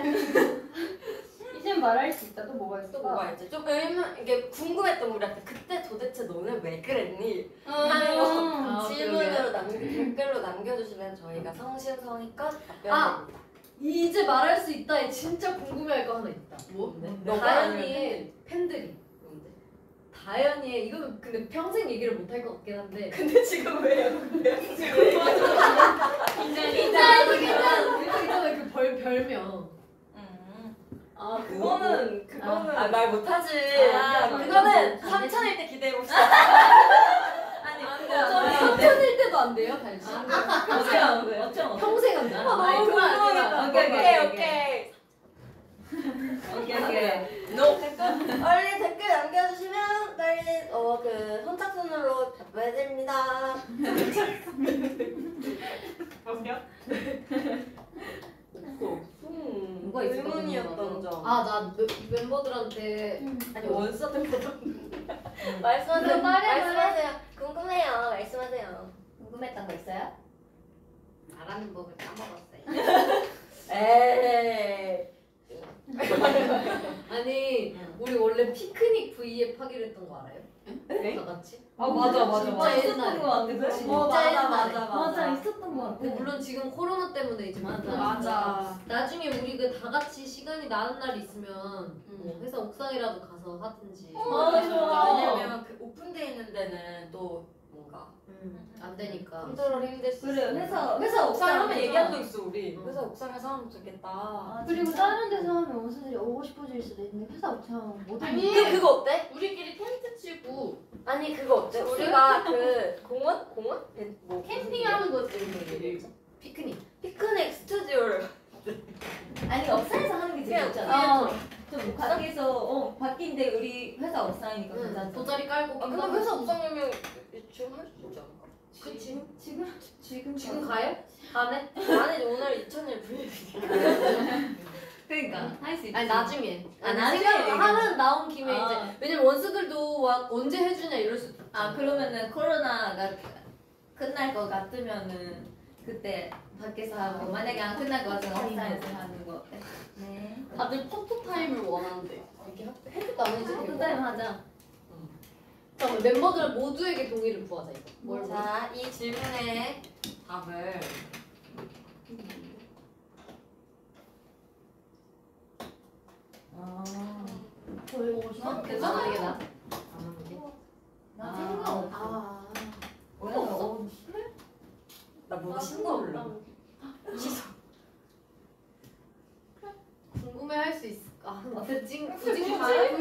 이젠 말할 수 있다. 또 뭐가 있을까? 또 뭐가 있지? 좀 이게 궁금했던 우리한테 그때 도대체 너는 왜 그랬니? 하는 거 질문으로 댓글로 남겨주시면 저희가 성심성의껏 답변드립니다. 이제 말할 수 있다에 진짜 궁금해할 거 하나 있다. 뭔데? 다현이의 팬들이. 뭔데? 다현이의 이거는 근데 평생 얘기를 못 할 것 같긴 한데. 근데 지금 왜요? 괜찮아 그 별명. 아 그거는 말 못하지. 아, 그거는 3천일 때 기대해 봅시다. 아니 삼촌일 때도 안 돼요, 달씨. 어쩜 평생 안 돼. 너무 궁금하겠다. 오케이. 빨리 댓글 남겨주시면 빨리 그 선착순으로 답변해드립니다. 뭐가 있을까 의문이었던 점. 나 멤버들한테 아니 원서들 말씀하세요. 말씀하세요. 궁금해요. 말씀하세요. 궁금했던 거 있어요? 말하는 법을 까먹었어요. 에이. 아니 우리 원래 피크닉 V앱 하기로 했던 거 알아요? 네? 다 같이? 아 맞아 진짜 있었던 거 같은데? 진짜 옛날에. 맞아 있었던 거 같아. 물론 지금 코로나 때문에 이제 맞아. 나중에 우리 그 다 같이 시간이 나는 날 있으면 뭐 회사 옥상이라도 가서 하든지. 맞아. 왜냐면 그 오픈돼 있는 데는 또 뭔가 안 되니까. 컨트롤 힘들 수 그래, 있어. 회사 옥상에 한번 옥상에서. 얘기한 적 있어 우리. 회사 옥상에서 하면 좋겠다. 그리고 다른 데서 하면 원수들이 오고 싶어질 수도 있는데 회사 옥상 못 아니. 하니. 그거 어때? 우리끼리 텐트 치고 아니 그거 어때? 우리가 그 공원? 뭐 캠핑하는 거지. 피크닉. 피크닉 스튜디오를 아니 옥상에서 하는 게 제일 그냥 좋잖아. 좀 밖에서 밖인데 우리 회사 옥상이니까 응. 괜찮아. 돗자리 깔고. 아 근데 회사 옥상이면 지금 할 수 있지 않을까? 그치. 지금 지금 가요? 안 해? 아니 오늘 2000일 분위기. 그러니까 할 수 있지. 아니 나중에. 아, 나중에 하는 나온 김에 아. 이제 왜냐면 원수들도 와, 언제 해주냐 이럴 수도. 아 그러면은 코로나가 끝날 것 같으면은 그때 밖에서 하고 만약에 안 끝날 것 같으면 옥상에서 하는 거 어때? 네. 다들 포토 타임을 원하는데 이렇게 해도 안 해지. 그다음 하자. 잠깐 멤버들 모두에게 동의를 구하자 이거. 뭘 자, 이 질문의 답을 저희 오고 싶어? 괜찮아 이게 나. 안 하는 게. 나 생각. 아. 나 뭔가 신나올라. 궁금해할 수 있을까? 아, 굳이 굳이?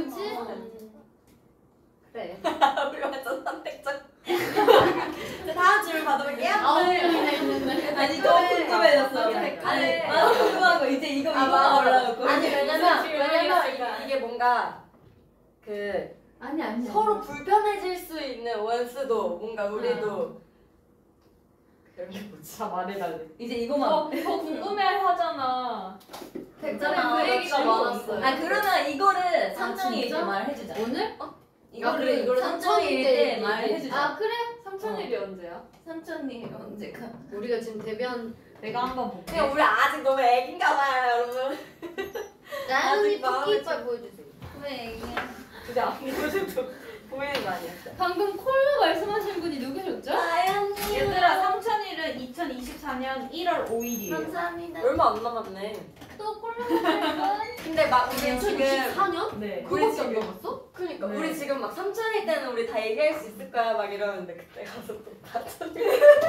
그래. 우리 완전 선택적. 다음 질문 받아볼게요. 아홉 명이나 있는데. 아니 더 궁금해졌어. 아니 나도 궁금하고 이제 이거 올라가고. 아니 왜냐면 질문이었으니까. 이게 뭔가 그 아니. 서로 불편해질 수 있는 원수도 뭔가 우리도 그런 게 뭐지? 다 말해달래. 이제 이거만. 더 궁금해 하잖아. 됐잖아. 그 얘기가 많았어요. 아 그러면 이거를 진짜? 3점일 때 말해주자. 오늘? 이거를 이거를 3점일 때 말해주자. 아 그래? 3천일이 언제야? 3점이 언제까? 우리가 지금 데뷔한 내가 한번 볼게. 그냥 우리 아직 너무 애긴가 봐요 여러분. 나연이 아직 마음이 토끼 이빨 보여주세요. 왜 이게? 근데 아무래도 보이는 거 아니었어? 방금 콜로 말씀하신 분이 누구셨죠? 얘들아 3000일은 2024년 1월 5일이에요. 감사합니다. 얼마 안 남았네. 또 콜로 말씀하신 근데 막 우리 지금 2024년? 네. 우리 그거밖에 안 지금 남았어? 그니까 네. 우리 지금 막 3천일 때는 우리 다 얘기할 수 있을 거야 막 이러는데 그때 가서 또 4천일.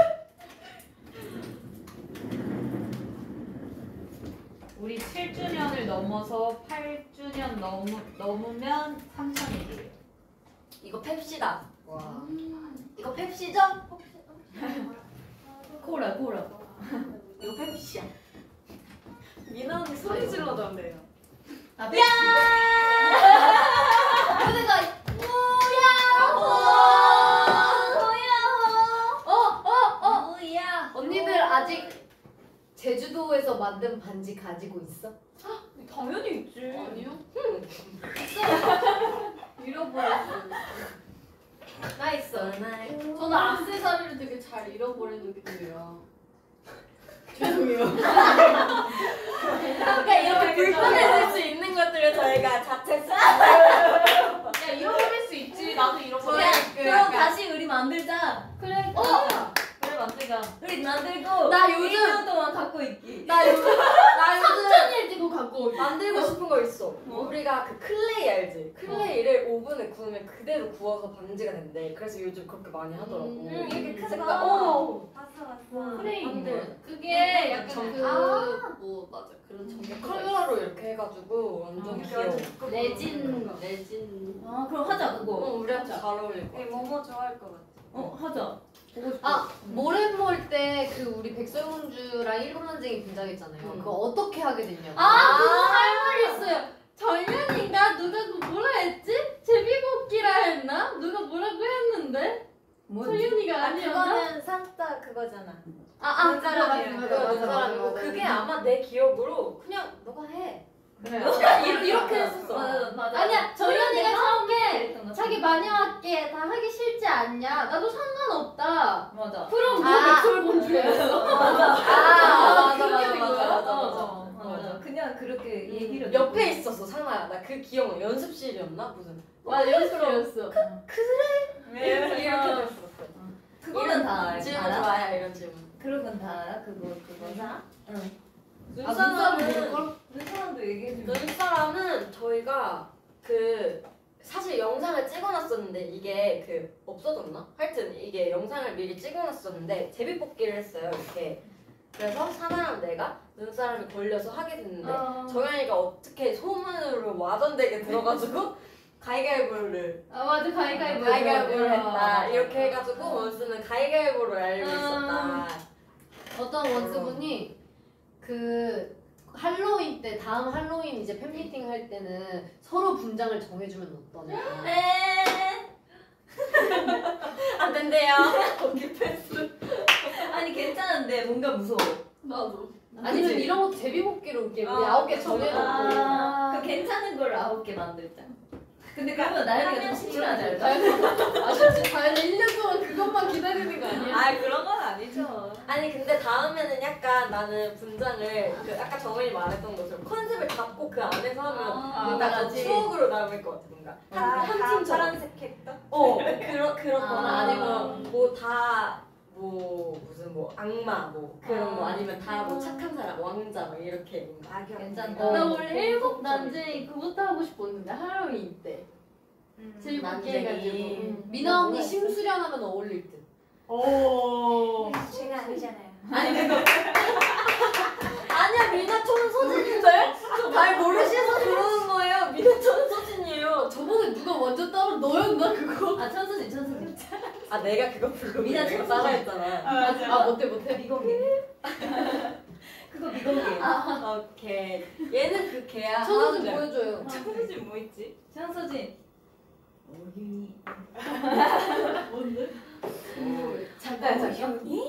우리 7주년을 넘어서 8주년 넘으면 3000일이에요. 이거 펩시다. 와. 이거 펩시죠? 코라. 이거 펩시야. 미나 언니 소리 질러던데요. 아, 그대가 뭐야? 언니들 아직 제주도에서 만든 반지 가지고 있어? 당연히 있지. 아니요? 잃어버렸어. 나 있어. 저는 액세서리를 되게 잘 잃어버리는 느낌이라. 죄송해요. 그러니까 이렇게 불편해질 수 있는 것들을 저희가 자체 야 잃어버릴 수 있지. 나도 잃어버려. 그럼 다시 우리 만들자. 그래. 그래 만들자. 우리 만들고 나 요즘- 1년 동안 갖고 있기. 나 요즘 3천일 뛰고 갖고 올 만들고 싶은 거 있어. 우리가 그 클레이 알지? 클레이를 오븐에 구우면 그대로 구워서 반지가 된대. 그래서 요즘 그렇게 많이 하더라고. 이렇게 큰 색깔, 거. 어. 봤어. 프레임. 네. 그게 약간 전- 뭐 맞아 그런 전개 컬러로 이렇게 해가지고 완전 귀여워. 레진. 아 그럼 하자 그거. 우리한테 잘 어울릴 것 같아. 뭐뭐 좋아할 것 같아. 하자. 보고 싶어. 아 모래몰 때 그 우리 백설공주랑 일곱 난쟁이 분장했잖아요. 그거 어떻게 하게 됐냐고. 그거 할 말 있어요. 작년인가 누가 그 뭐라 했지? 제비뽑기라 했나? 누가 뭐라고 했는데? 소윤이가 아니었나? 그거는 산타 그거잖아. 아 눈사람이야. 그거 맞아. 그게 아마 내 기억으로 그냥 너가 해. 그래. 이렇게 했었어. 맞아. 아니야 정연이가 처음에 그랬던 것 자기 마녀할게 다 하기 싫지 않냐? 나도 상관없다. 맞아. 그럼 너 아. 백설공주였어? 맞아. 그냥 그렇게 얘기를. 옆에 있었어 상아야. 나 그 기억 연습실이었나 무슨. 와 연습이었어. 이렇게 됐었어. 그거는 다 알아. 질문 좋아요 이런 질문. 그런 건 다 알아. 그거사. 응. 눈사람은 눈사람도 얘기해 줘. 눈사람은 저희가 그 사실 영상을 찍어놨었는데 이게 그 없어졌나? 하여튼 이게 영상을 미리 찍어놨었는데 제비뽑기를 했어요 이렇게. 그래서 사나랑 내가 눈사람이 걸려서 하게 됐는데 정연이가 어떻게 소문으로 와전되게 들어가지고 가위가위보를 맞아 가위가위보를 했다 이렇게 해가지고 원수는 가위가위보를 알고 있었다. 어떤 원스분이 그 할로윈 때 다음 할로윈 이제 팬미팅 할 때는 서로 분장을 정해주면 어떠냐. 안 된대요. 거기 패스. 아니 괜찮은데 뭔가 무서워. 나도. 아니면 이런 것도 제비뽑기로 이렇게 우리 9개 정해놓고. 그 괜찮은 걸 9개 만들자. 근데 그러면 나연이가 좀 심심하지 않을까? 아쉽지. 다현이 1년 동안 그것만 기다리는 거 아니야? 아 그런 건 아니죠. 아니 근데 다음에는 약간 나는 분장을 그 아까 정은이 말했던 것처럼 컨셉을 잡고 그 안에서 하면 뭔가 더 맞지. 추억으로 남을 것 같아 뭔가. 한 팀처럼. 파란색 캐릭터? 그렇거나 아니면 뭐 다 뭐 무슨 뭐 악마 뭐 그런 거 아니면 다 뭐 착한 사람 왕자 막 이렇게 뭔가 괜찮다. 나 원래 7 난쟁이 그것도 하고 싶었는데 할로윈 때. 제일 곱게 해가지고. 미나 언니 심수련하면 어울릴 듯. 오. 제가 아니잖아요. 아니 그거 아니야 미나촌은 소진인데? 잘 모르셔서 그러는 거예요. 미나촌은 소진이에요. 저번에 누가 완전 따로 너였나 그거? 아 천수진. 아 내가 그거 부르고 미나 내가 소진. 따라했잖아. 맞아. 아 못해. 미공개. 그거 미공개. 오케이. 얘는 그 개야. 천수 좀 보여줘요. 천수진 뭐 있지? 천수진. 오윤이. 뭔데? 잠깐 형이?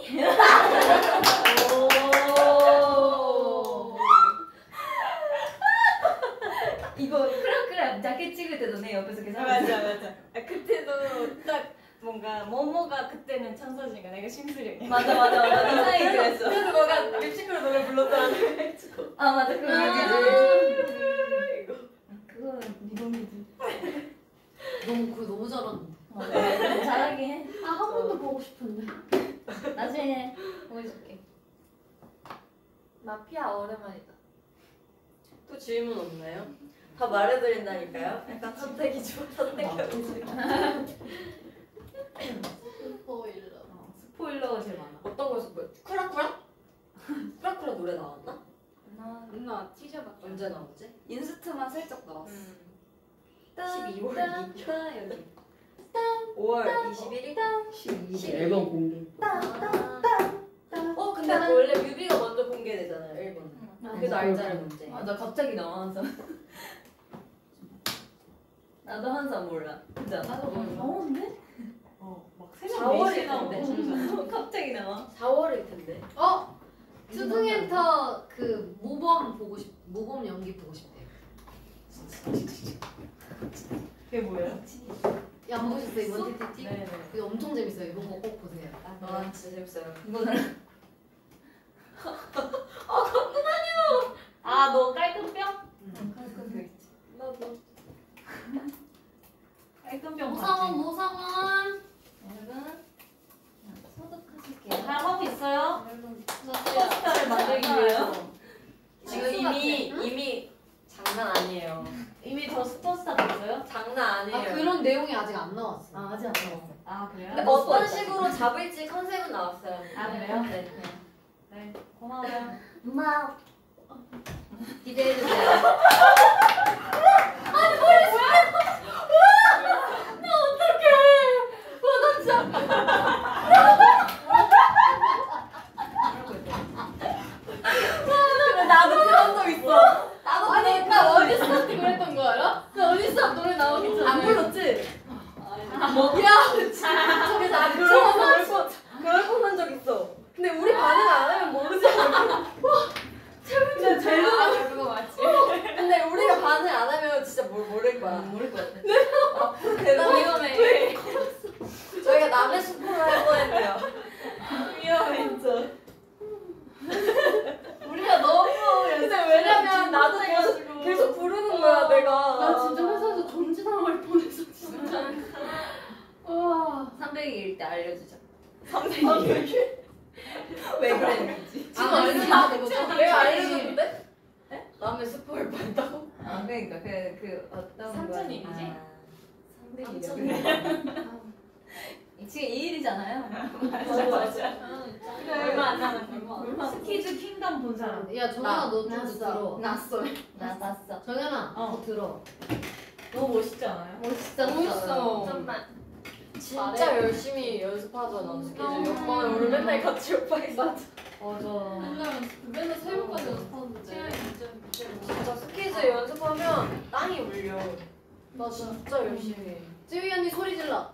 이거 크랑크랑 자켓 찍을 때도 내 옆에서 계속 맞아. 아 그때도 딱 뭔가 모모가 그때는 천서진이가 내가 심수령이야. 맞아. 이상하게 그랬어. 그래서 너가 립싱크로 노래 불렀잖아. 아 맞아 그거 이거. 그거는 미동이지. 너무 잘한다. 네, 잘하긴 해. 한 번도 보고 싶은데. 나중에 보여줄게. 마피아 오랜만이다. 또 질문 없나요? 다 말해드린다니까요. 약간 선택이 좋아. 선택해보세요. 스포일러. 스포일러가 제일 많아. 어떤 거에서 뭐? 쿠라쿠라? 쿠라쿠라 노래 나왔나? 누나 티셔 봤 언제 나왔지? 인스트만 살짝 나왔어. 12월 2일. 여기. 5월 21일? 12일 앨범 공개. 근데 원래 뮤비가 먼저 공개되잖아요, 일본은. 그래서 알자를 문제. 나 갑자기 나와서. 나도 한사 몰라. 진짜. 나도 나오는데? 막 4월일 나오고. 갑자기 나와. 4월일 텐데. 투둥엔터 그 모범 연기 보고 싶대요. 그게 뭐예요? 안 보셨어요 이번 TTT? 네네. 이거 엄청 재밌어요. 이번 거 꼭 보세요. 아, 진짜 재밌어요. 이거는 너 깔끔병? 나도. 깔끔병 모성원. 여러분 소독하실게요. 잘하고 있어요? 여러분 포스터를 만들기 위해서. 지금 이미 장난 아니에요. 이미 저 슈퍼스타 됐어요? 장난 아니에요. 그런 내용이 아직 안 나왔어. 아직 안 나왔어. 아 그래요? 근데 어떤 식으로 잡을지 컨셉은 나왔어요. 아 그래요? 네. 네 고마워요. 고마워. 기대해주세요. 나도 그런 적 있어. 아니 나 어디서 그랬던 거 알아? 나 어디서 노래 나오기 전에 안 불렀지? 저게 나 그럴 뻔한 적 있어. 근데 우리 반응 안 하면 모르지 않아? 근데 제일 그거 맞지? 근데 우리가 반응 안 하면 진짜 모를 거야. 모를 것 같아. 앞으로 대박. 위험해. 저희가 남의 수포를 할 뻔했네요. 위험해 진짜. 우리가 너무 근데 왜냐면 나도 계속 부르는 거야 내가. 나 진짜 회사에서 정지당할 뻔했어 진짜. 와. 300일 때 알려주자. 300일? 왜 그랬는지. 지금 알려주는 거죠? 내가 알려줬는데? 남의 스포를 봤다고? 아 그러니까 그 어떤 삼촌 거야? 얘기지? 지금 2일이잖아요. 맞아. 얼마 안 남았어. 스키즈 킹덤 본 사람. 야 정연아 너 좀 들어. 났어요. 나 났어. 정연아 너 들어. 너무 멋있지 않아요? 멋있어. 좀만. 진짜 열심히 연습하잖아. 스케줄 옆방에 우리 맨날 같이 옆방에서. 맞아. 맨날 새벽까지 연습하는데. 진짜 스키즈 연습하면 땅이 울려. 맞아. 진짜 열심히 해. 쯔위 언니 소리 질러.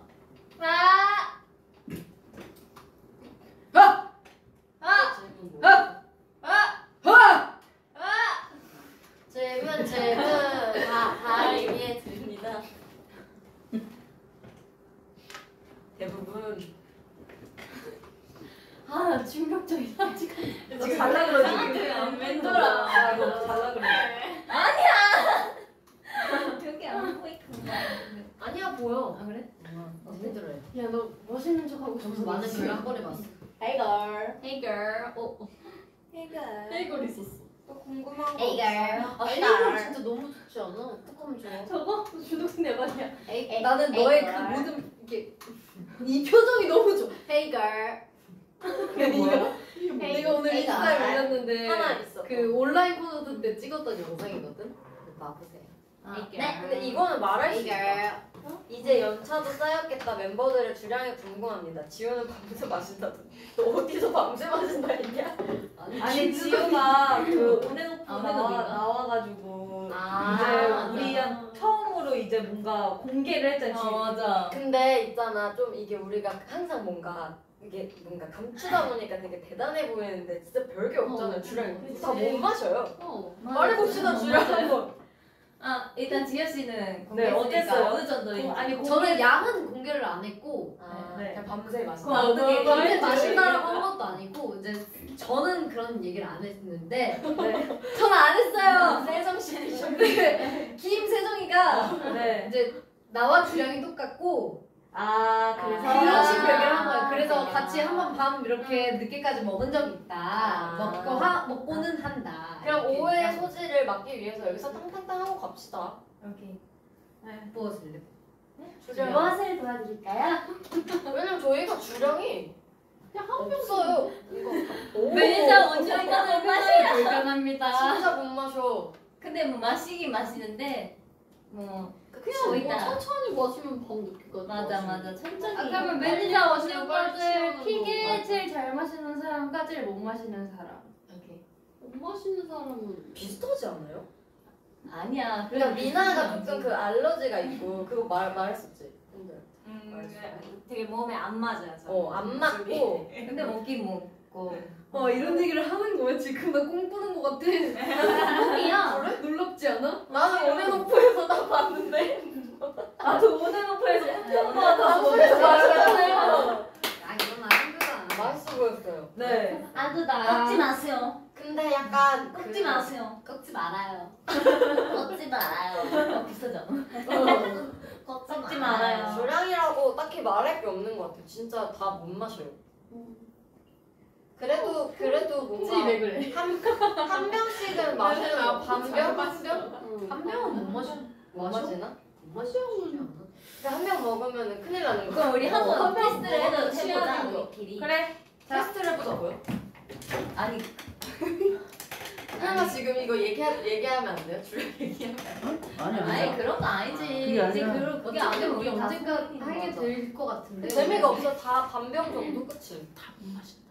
질문 다리 위에 듭니다. 대부분 아 충격적이다 지금. 지금 잘라 그러지. 멘토라. 이거 달라 그래. 여기 안 보이구나. 아니야 보여. 아 그래? 힘들어요. 야 너 멋있는 척하고 점수 많은 결한 번에 봤어. Hey girl. Hey girl. Hey girl. 헤이걸 있었어. 또 궁금한 거 Hey girl. 없어? 이거 진짜 너무 좋지 않아? 어떡하면 좋아? 저거 준욱이 내 말이야. 에이, 나는 에이, 너의 girl. 그 모든 이게 이 표정이 너무 좋아. Hey girl. 내가 오늘 Hey 인스타에 girl. 올렸는데 하나 있어. 그 온라인 콘서트 때 찍었던 영상이거든. 봐보세요. 네. 근데 이거는 말할 수 Hey 있다. girl. 이제 연차도 쌓였겠다. 멤버들의 주량이 궁금합니다. 지효는 밤새 마신다던데. 너 어디서 밤새 마신다 했냐? 아니 지효가 그 온앤오프 아, 온앤오프인가? 나와가지고 맞아. 이제 우리랑 처음으로 이제 뭔가 공개를 했잖아. 지효. 맞아. 근데 있잖아 좀 이게 우리가 항상 뭔가 이게 뭔가 감추다 보니까 되게 대단해 보이는데 진짜 별게 없잖아요. 주량이 다 못 마셔요. 말해봅시다 주량 한번. 아 일단 지효 씨는 네, 공개했으니까 어땠어요? 어느 정도인지. 아니 저는 양은 공개를 안 했고 네. 그냥 밤새 마신다. 그럼 어떻게 밤새 얘기해? 마신다라고 한 것도 아니고 이제 저는 그런 얘기를 안 했는데 네. 저는 안 했어요. 세정 씨. 근데 김세정이가 네. 이제 나와 주량이 똑같고 아 그래서 그런 식으로 얘기를 한 거예요. 그래서 아. 같이 한번 밤 이렇게 늦게까지 먹은 적이 있다. 아. 먹고는 한다. 그럼 이렇게 오해의 얘기한 거예요. 소지를 막기 위해서 여기서 탕탕탕 하고 갑시다. 여기. 무엇을요? 주량. 무엇을 도와드릴까요? 왜냐면 저희가 주량이 없어요. 이거. 오. 매니저 원주이가는 맛이 불편합니다. 진짜 못 마셔. 근데 뭐 마시긴 마시는데 뭐 그냥 뭐 뭐 있다. 천천히 마시면 밤 늦게까지. 맞아 맞아 천천히. 아, 그러면 매니저 지금까지 피게 제일 잘 마시는 사람과 제일 못 마시는 사람. 오케이. 못 마시는 사람은 비슷하지 않아요? 아니야. 그러니까 미나가 조금 그 알러지가 있고 그거 말했었지. 근데 되게 몸에 안 맞아요. 안 맞고. 근데 먹긴 먹고. 이런 얘기를 하는 거야? 지금 나 꿈꾸는 거 같아. 꿈이야. 그래? 놀랍지 않아? 나는 온앤오프에서 나 봤는데. 나도 온앤오프에서 방송에서 마셨어요. 아 이건 아니구나. 맛있어 보였어요. 네. 아두다. 꺾지 마세요. 근데 약간 꺾지 마세요. 꺾지 말아요. 꺾지 말아요. 비싸죠? 꺾지 말아요. 주량이라고 딱히 말할 게 없는 것 같아요. 진짜 다 못 마셔요. 그래도 뭔가 왜 그래? 한 병씩은 마시는 거 반병? 한 병은 못 마셔. 못 마시나? 못 마시지 않아? 한 병 먹으면 큰일 나는 거. 그럼 우리 한번 테스트를 해보자. 취하는 거. 우리끼리. 그래. 테스트를 해보자고요? 아니 하나 지금 이거 얘기하면 안 돼요? 주량 얘기하면 아니 그런 거 아니지. 그게 아니라- 이제 그게 아니면 우리 다 언젠가 성인인 하게 거죠. 될 것 같은데. 재미가 없어. 다 반병 정도 끝이. 못 마신다.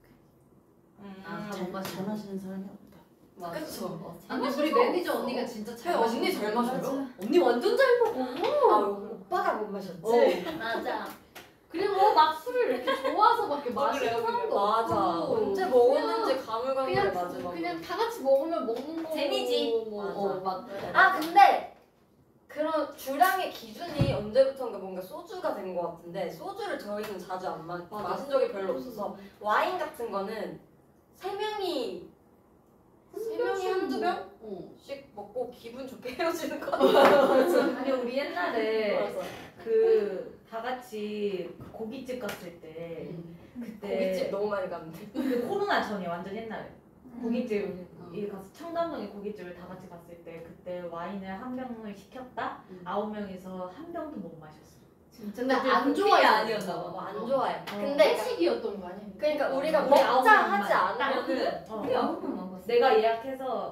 아, 잘 마시는 사람이 없다. 그쵸. 아니 우리 매니저 언니가 진짜 잘 네, 마시는 언니 잘 거야. 마셔요? 언니 완전 잘 먹어. 아 오빠가 못 마셨지? 맞아. 그리고 막 술을 이렇게 좋아서밖에 마시는 그래, 사람도 맞아. 없고. 언제 먹었는지 가물가물해 그냥 마지막. 그냥 다 같이 먹으면 먹는 거. 재미지. 뭐, 막. 아 근데 그런 주량의 기준이 언제부턴가 뭔가 소주가 된 것 같은데 소주를 저희는 자주 안 마신 적이 별로 없어서 와인 같은 거는 세 명이 한두 병씩 먹고 기분 좋게 헤어지는 거 같아요. 아니 우리 옛날에 맞아. 그 다 같이 그 고깃집 갔을 때 그때 고깃집 너무 많이 갔는데. 그 코로나 전에 완전 옛날에 고깃집 이 가서 청담동에 고깃집을 다 같이 갔을 때 그때 와인을 한 병을 시켰다. 9명이서 한 병도 못 마셨어. 근데 안 좋아해 아니었나 봐. 안 좋아해. 근데 근데 회식이었던 거 아니야? 그러니까 우리가 우리 먹자 아홉 하지 명만. 않으면은 우리 9명 먹었어. 내가 예약해서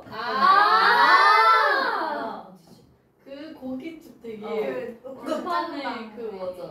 그 고깃집 되게 끝판에 그 맞아.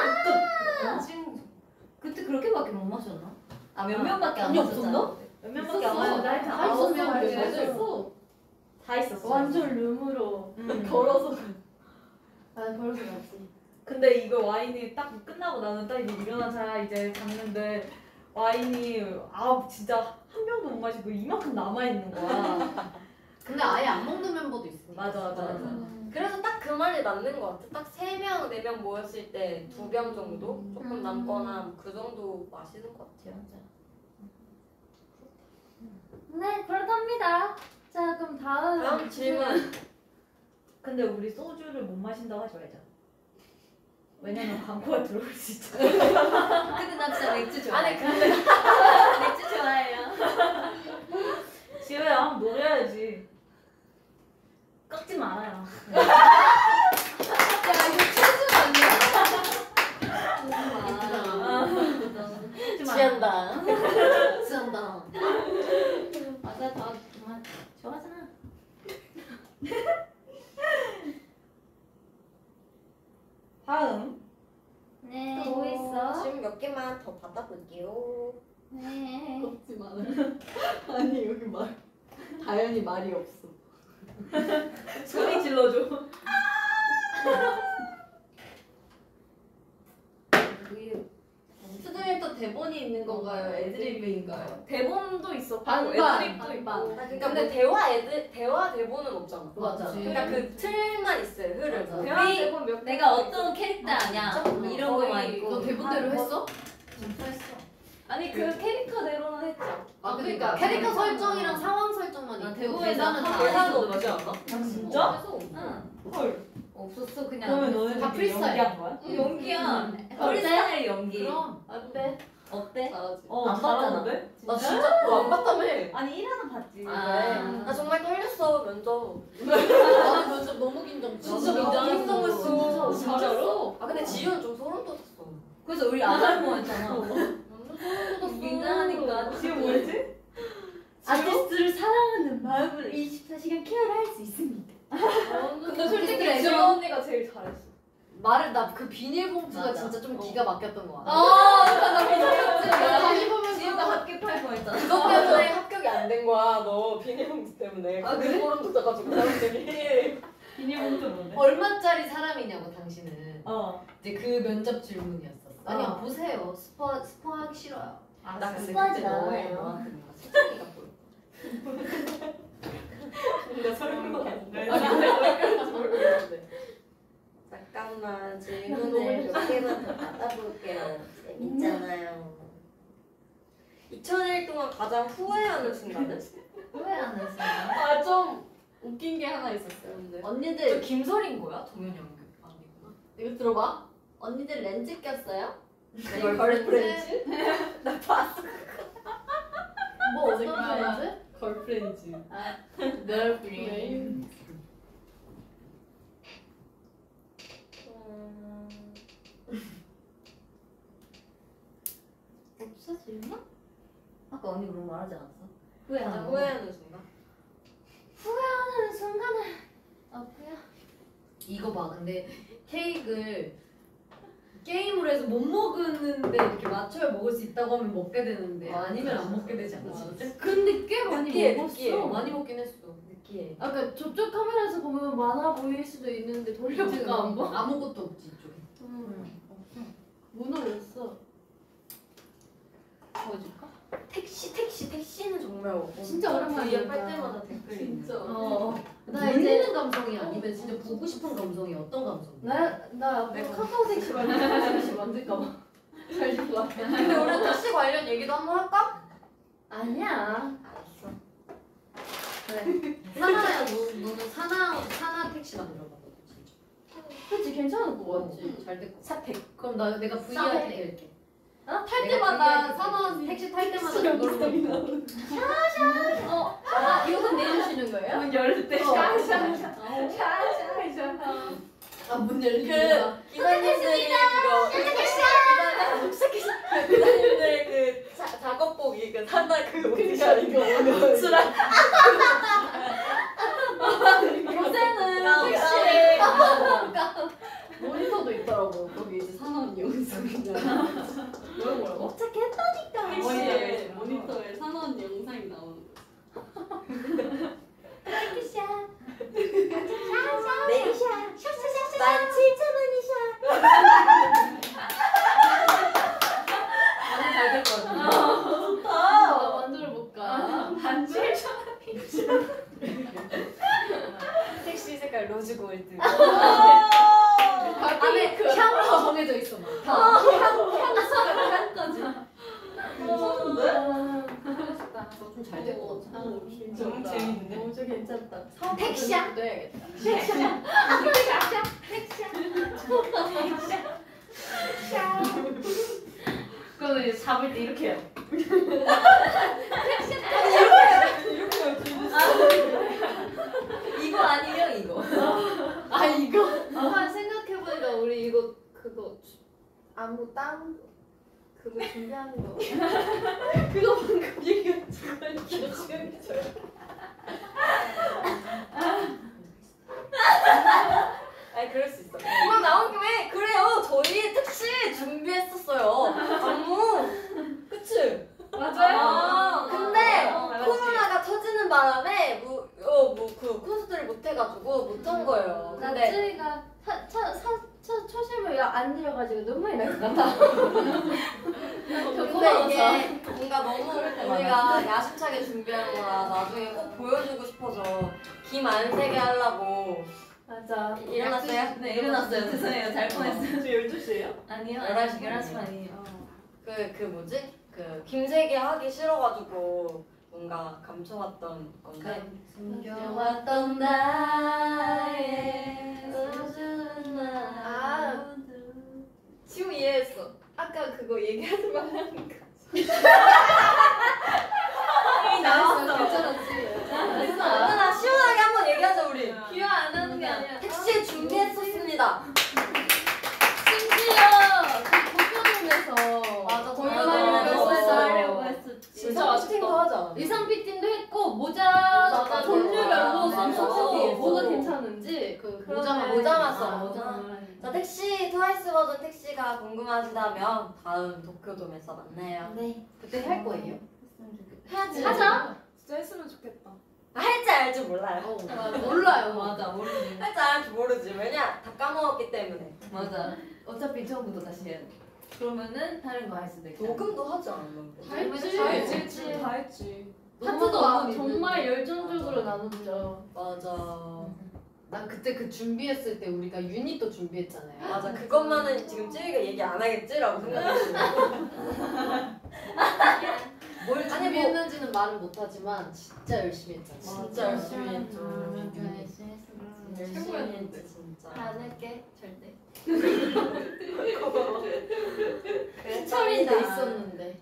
그때 그렇게밖에 못 마셨나? 아 몇 명밖에 안 아니, 마셨잖아. 없었나? 몇 명밖에 안 왔는데 하여튼 다 아홉 있었어. 명 있었어. 다 있었어. 완전 룸으로 걸어서. 걸어서 갔지. 근데 이거 와인이 딱 끝나고 나는 딱 이제 일어나자 이제 갔는데 와인이 진짜 한 병도 못 마시고 이만큼 남아 있는 거야. 근데 아예 안 먹는 멤버도 있어. 맞아. 그래서 딱 그 말이 맞는 것 같아. 딱 3명, 4명 모였을 때 2병 정도? 조금 남거나 그 정도 마시는 것 같아요. 네, 그렇답니다. 자, 그럼 다음 질문. 근데 우리 소주를 못 마신다고 하지 말자. 왜냐면 광고가 들어올 수 있잖아. 근데 나 진짜 맥주 좋아해. 아니 근데 맥주 좋아해요. 지효야 한번 노려야지. 꺾지 말아요. 취한다. 쓰한다. 맞아, 다 정말 좋아하잖아. 다음. 네. 또 뭐 있어? 질문 몇 개만 더 받아볼게요. 네. 걷지 마라. 아니 여기 다현이 말이 없어. 소리 질러줘. 수능일도 대본이 있는 건가요? 애드리브인가요? 대본도 있었고 반반, 애드립도 있고. 그러니까 뭐 대화 대본은 없잖아. 맞아. 그러니까 그 틀만 있어요. 흐름. 맞아. 대화 우리 대본 몇 내가 어떤 캐릭터 아냐 진짜? 이런 거만 거의 있고. 너 대본대로 했어? 아니 그 캐릭터대로는 했죠. 아 그러니까 캐릭터 설정이랑 상황 설정만 있고 대본에서 대사는 다 대사도 안 없지 않나? 진짜? 응. 헐. 없었어 그냥. 그러면 너는 다 프리스타일. 연기한 거야? 연기야. 어때? 프리스타일 연기. 그럼 어때? 어때? 잘하지. 안 봤잖아. 잘하는데? 나 진짜 너 안 봤다며? 아니 1화는 봤지. 아. 나 정말 떨렸어 면접. 나는 먼저 너무 긴장. 진짜 나도 긴장했어. 진짜로? 아 근데 지효는 좀 소름 돋았어. 그래서 우리 안 할 뻔했잖아. 완전 소름 돋았어. 긴장하니까. 지금 뭐였지? 아티스트를 사랑하는 마음으로 24시간 케어를 할 수 있습니다. 근데 솔직히 그때 지효 저- 언니가 제일 잘했어. 말을 나 그 비닐봉투가 맞아. 진짜 좀 기가 막혔던 거 같아. 나 다시 보면 지우가 합격할 뻔했잖아. 그것 때문에 합격이 안 된 거야. 너 비닐봉투 때문에. 아, 그래? 소름 돋아가지고 사람들이. 비닐봉투 뭔데? 얼마짜리 사람이냐고 당신은. 어. 이제 그 면접 질문이었었어. 아니요 어. 보세요. 스포하기 싫어요. 아, 나 근데 스파지 그때 너의 않아요. 너한테 뭔가 수정이가 보여. 뭔가 설명 잠깐만 질문을 몇 개만 더 받아볼게요. 재밌잖아요. 2001 동안 가장 후회하는 순간은? 후회하는 순간. 아, 좀 웃긴 게 하나 있었어요. 근데. 저 김설인 거야? 동현이 형 아니구나. 이거 들어봐. 언니들 렌즈 꼈어요? 걸프렌즈? 나 봤어. 뭐 어떤 렌즈? 걸프렌즈. 네. 없어질나? 아까 언니 그런 거 말하지 않았어? 가장 후회하는 거. 후회하는 순간? 하는 순간은 없고요. 이거 봐. 근데 케이크를 게임으로 해서 못 먹었는데 이렇게 맞춰야 먹을 수 있다고 하면 먹게 되는데 아니면 안 먹게 되지 않아 진짜? 근데 꽤 많이 느끼해, 먹었어. 느끼해. 많이 먹긴 했어. 느끼해. 아까 저쪽 카메라에서 보면 많아 보일 수도 있는데 돌려볼까 안 봐? 아무것도 없지 이쪽에. 무너졌어. 보여줄까? 택시는 정말 진짜 오랜만이었다. 할 때마다 댓글이 있는. 진짜. 나 놀리는 감성이 아니면 진짜 보고 싶은 감성이 어떤 감성? 나 앞으로 카카오 택시 만들까 봐. 잘 될 것 같아. 근데 우리 택시 관련 얘기도 한번 할까? 아니야. 알았어. 그래. 사나야 너는 사나 택시 만들어봐. 진짜. 그치 괜찮을 것 같지. 잘 됐고. 사택. 그럼 내가 싸게. V한테 낼게. 탈 때마다 산원 택시 탈 때마다 그걸로 샤샤 이거 내주시는 거예요? 문 열을 때 샤샤샤. 문 열리는 기사님들이 그거 기사님들 그 작업복이 그 산다 그 옷이야 이거 수락 요새는 택시에 모니터도 있더라고요. 거기 이제 산업 영상이나 뭐라고? 어떻게 했다니까. 택시에 모니터에 산업 영상이 나오는 거. 내리샤 17,000원이샤 많이 잘 됐거든요. 나 만들어 볼까? 택시 색깔 로즈 골드. 안에 향도 정해져 있어 막. 좀잘 될 것 같아. 너무 재밌는데. 너무 괜찮다. 택시야? 그거는 이제 잡을 때 이렇게 해요. 이거 아니면 이거 아 이거? 생각해보니까 우리 이거 그거 아무 땅 그거 준비하는 거. 그거 방금 얘기했지. 아니 그럴 수 있어 이거 나온 김에 그래요 저희 택시 준비했었어요 안무 그치? 맞아요. 근데 맞지. 코로나가 터지는 바람에 그 콘서트를 못 해가지고 못 한 거예요. 근데 나츠이가 초심을 안 들여가지고 눈물이 날 것 같아. 근데 이게 뭔가 너무 우리가 야심차게 준비한 거라 나중에 꼭 보여주고 싶어서 김 안 세게 하려고. 맞아. 일어났어요? 네 일어났어요. 죄송해요. 잘 뻔했어요. 12시에요? 아니요. 11시 11시 반이에요. 그 뭐지? 그 김세계 하기 싫어가지고 뭔가 감춰왔던 건데. 숨겨왔던 나의 소중한 아. 지금 이해했어. 아까 그거 얘기하지 말라는 거. 나왔어. 괜찮았지? 나 시원하게 한번 얘기하자 우리. 기억 안 하는 게 아니야. 택시에 준비했었습니다. 심지어 그 맞아, 도쿄돔에서 하려고 했었지. 진짜 마케팅도 하지 않았어? 의상 피팅도 했고 모자 맞아, 종류별로 맞아. 써보고 맞아. 뭐가 괜찮은지 그 모자만 써. 모자만. 자 택시 트와이스 버전 택시가 궁금하시다면 다음 도쿄돔에서 만나요. 네. 그때 할 거예요? 해야지. 하자. 진짜 했으면 좋겠다. 할지 알지 몰라요. 몰라요. 맞아 모르지. 할지 알지 모르지. 왜냐 다 까먹었기 때문에. 맞아. 어차피 처음부터 다시 해야 돼. 그러면은 다른 거 할 수도 있다. 녹음도 하지 않았는데. 했지. 다 했지. 파트도 너무 정말 열정적으로 나눴죠. 맞아. 난 그때 그 준비했을 때 우리가 유닛도 준비했잖아요. 맞아. 그것만은 지금 찌위가 얘기 안 하겠지라고 생각했어. 뭘 준비했는지는 말은 못하지만 진짜 열심히 했잖아. 진짜 열심히 했죠. 열심히 했었지. 열심히 했지 진짜. 안 할게 절대. 피처링 돼 있었는데.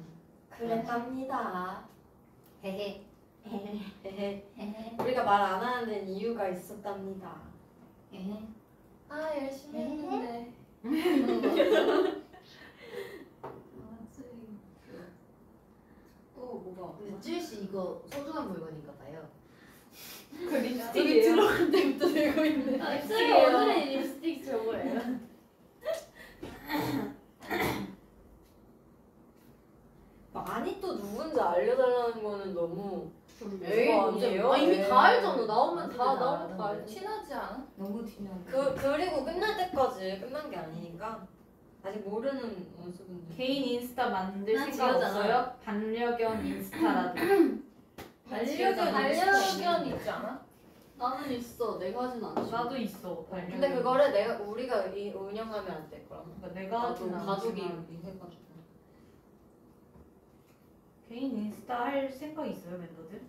그랬답니다. 헤헤. 헤헤. 우리가 말 안 하는 데는 이유가 있었답니다. 헤헤. 아 열심히 했는데. 또 뭐가? 근데 찌우 씨 이거 소중한 물건인가 봐요. 그 립스틱이에요. 들어갈 때부터 들고 있네. 아, 오늘의 립스틱 저거예요. 많이 또 누군지 알려달라는 거는 너무 에이 그거 진짜 아니에요? 이미 네. 다 알잖아. 나오면 다 알아, 나오면 다 알아. 알지. 친하지 않아? 너무 튀는. 그리고 끝날 때까지 끝난 게 아니니까 아직 모르는 원수분들. 개인 인스타 만들 난 생각 지어잖아. 없어요? 반려견 인스타라도. 반려견 있지 않아? 나는 있어. 내가 하진 않지. 나도 있어. 반려견. 근데 그거를 우리가 운영하면 안 될 거라. 그러니까 내가 나도 하진 가족이 않지만 해가지고. 개인 인스타 할 생각 있어요 멤버들?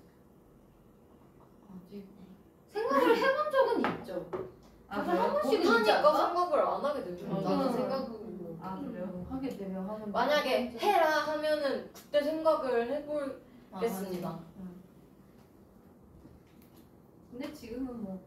아직. 생각을 해본 적은 있죠. 아 그래서 한 그래요? 번씩은 있지 못하니까 않아? 생각을 안 하게 되죠. 나도 응. 생각은. 아 그래요? 하게 되면 하는. 만약에 해라 하면은 그때 생각을 해보겠습니다. 근데 지금은 뭐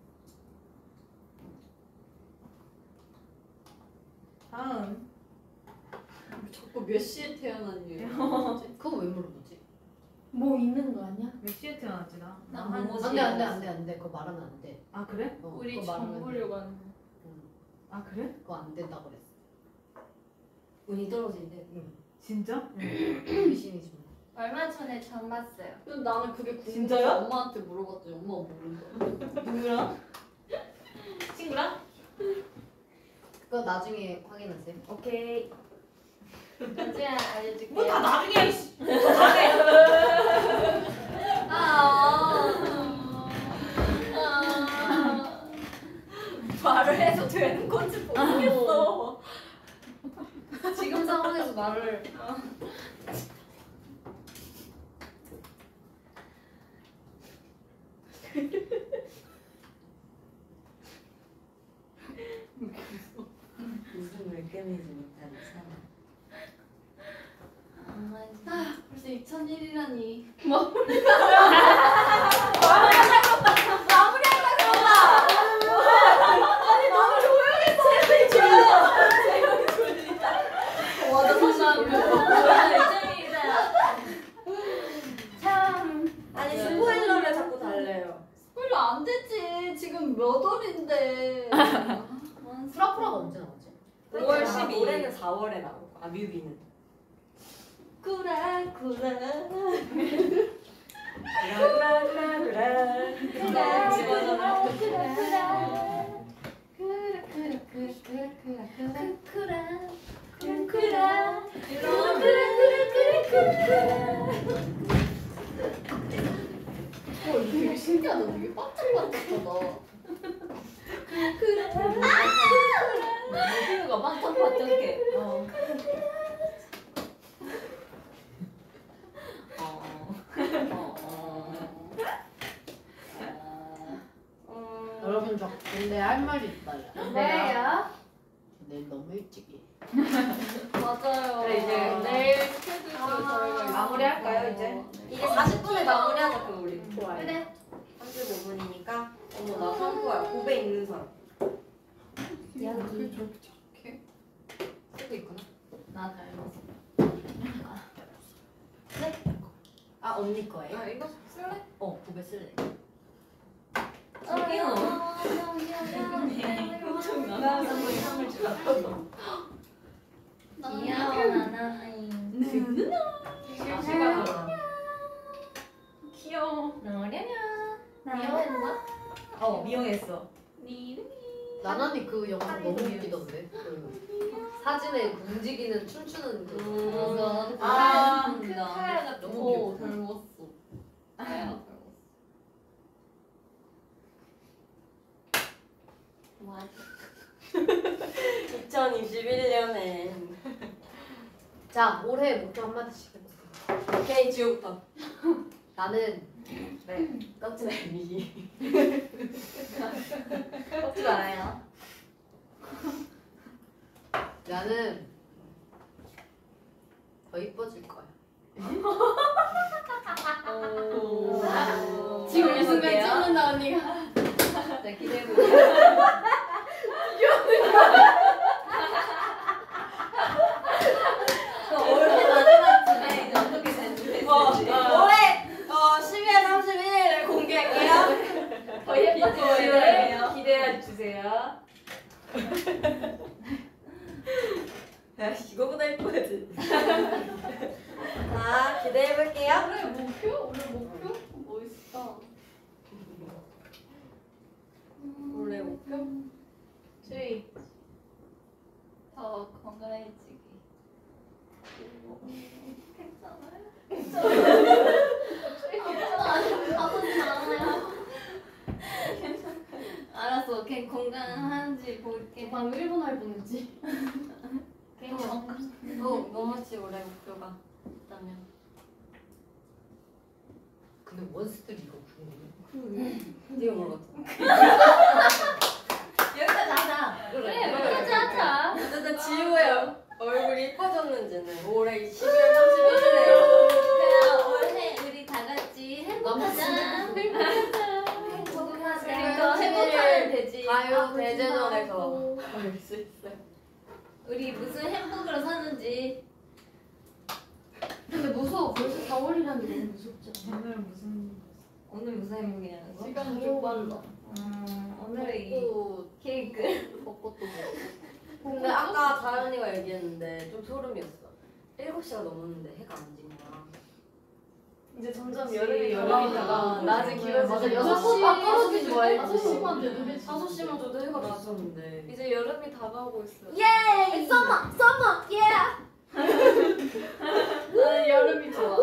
다음. 자꾸 몇 시에 태어났니? 그거 왜 물어보지? 뭐 있는 거 아니야? 몇 시에 태어났지 나? 난 뭐 안돼 그거 말하면 안 돼. 아 그래? 우리 그거 말하면 안 돼. 정보려고 하는 거. 아 그래? 그거 안 된다고 그랬어. 운이 떨어진대. 진짜? 의심이지 뭐. 얼마 전에 처음 봤어요. 근데 나는 그게 궁금해서 진짜요? 엄마한테 물어봤더니 엄마가 모른다. 누구랑? 친구랑? 그거 나중에 확인하세요. 오케이. 나중에 알려줄게. 뭐 다 나중에 이씨. 말을 해도 되는 건지 모르겠어. 지금 상황에서 말을 무슨 왜 끊이지 못하는 사람. 벌써 2001이라니. 맞아 사실 참. 아니 스포일러를 자꾸 달래요. 스포일러 안 되지. 지금 몇 월인데. 프라프라가 언제 나왔지? 5월 12일. 12일. 올해는 4월에 나오고. 아 뮤비는. 꾸라 꾸라 이거 되게 신기하다. 되게 반짝반짝하다. 뮤비가 반짝반짝해. 여러분 저 근데 할 말이 있다. 뭐예요? 내일 너무 일찍이. 맞아요. 그래, 이제 내일 스케줄도 저희가 마무리할까요, 이제? 이제 40분에 마무리하자 그럼 우리. 좋아요. 그래. 35분이니까. 어머 나 상구야. 고배 있는 사람. 여기 쓰고 있구나. 나 닮았어. 아 언니 거예요? 아 이거 쓸래? 고배 쓸래. 저기요. 나 선물 상을 주려고. 귀여워 나나인. 귀여워. 미워했나? 미용했어. 네 이름이. 나나니 그 영상 너무 웃기던데. 그 사진에 움직이는 춤추는 그. 맞아. 아, 크카야 같은 너무 거 닮았어. 나야 닮았어. 맞아. 2021년엔 자 올해 목표 한 마디씩 해보세요. 오케이 지옥부터. 나는 깜찍 미. 꺾지 말아요. 나는 더 이뻐질 거야. 지금 이 순간 찍는다 언니가. 네, 기대해볼게요. 올해 마지막쯤에 이제 어떻게 되는지. 올해 12월 31일에 공개할게요. 더 예뻐질 거예요. 기대해 주세요. 야 이거보다 예뻐야지. 자 기대해볼게요. 올해 목표? 올해 목표? 뭐 있어? 올해 목표? 저희 더 건강해지기. 알았어, 걔 건강한지 볼게. 방금 일본어 할 뻔했지. 걔 건강. 뭐뭐지 올해 목표가 있다면? 근데 원스들이 이거 궁금해. 네가 물어봤잖아. 여기까지 하자. 그래, 여기까지 하자. 어쨌든 지우의 얼굴이 이뻐져 챌린지는 올해 12월 31일에 그럼 올해 우리 다 같이 행복하자. 그러니까 행복하면 되지. 가요 대제전에서 올수 있어요. 우리 무슨 행복으로 사는지. 근데 무서워. 벌써 4월이라는 게 너무 무섭지 않아? 오늘 무슨 행복이냐는 거? 시간 좀 빨라. 오늘 이 케이크. 벚꽃도 먹고. 근데 아까 다현이가 얘기했는데 좀 소름이었어. 7시가 넘었는데 해가 안 진 거야. 이제 점점 여름이 다가온다가 낮에 길어지고 맞아, 6시 떨어지지 말고 5시만 돼도 5시만 줘도 해가 났었는데. 이제 여름이 다가오고 있어. 예! 썸머! 예! 나는 여름이 좋아.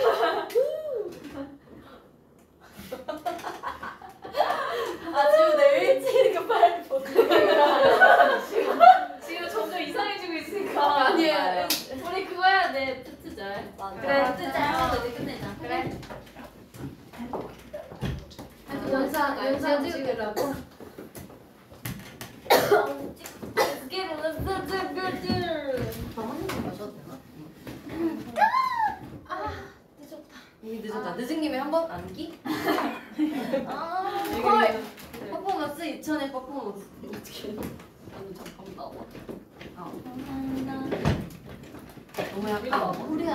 아 지금 내일 일찍이니까 빨리 보내. 지금 점점 이상해지고 있으니까. 아니에요. 우리 그거 해야 돼. 투투절. 맞아. 뜨자. 이제 끝내자. 그래. 영상 찍으라고. 이미 늦었다. 늦은 김에 한번 안기? 퍼포먼스 2000의 퍼포먼스. 어떻게? 나는 잠깐 나와. 너무 약간 우리가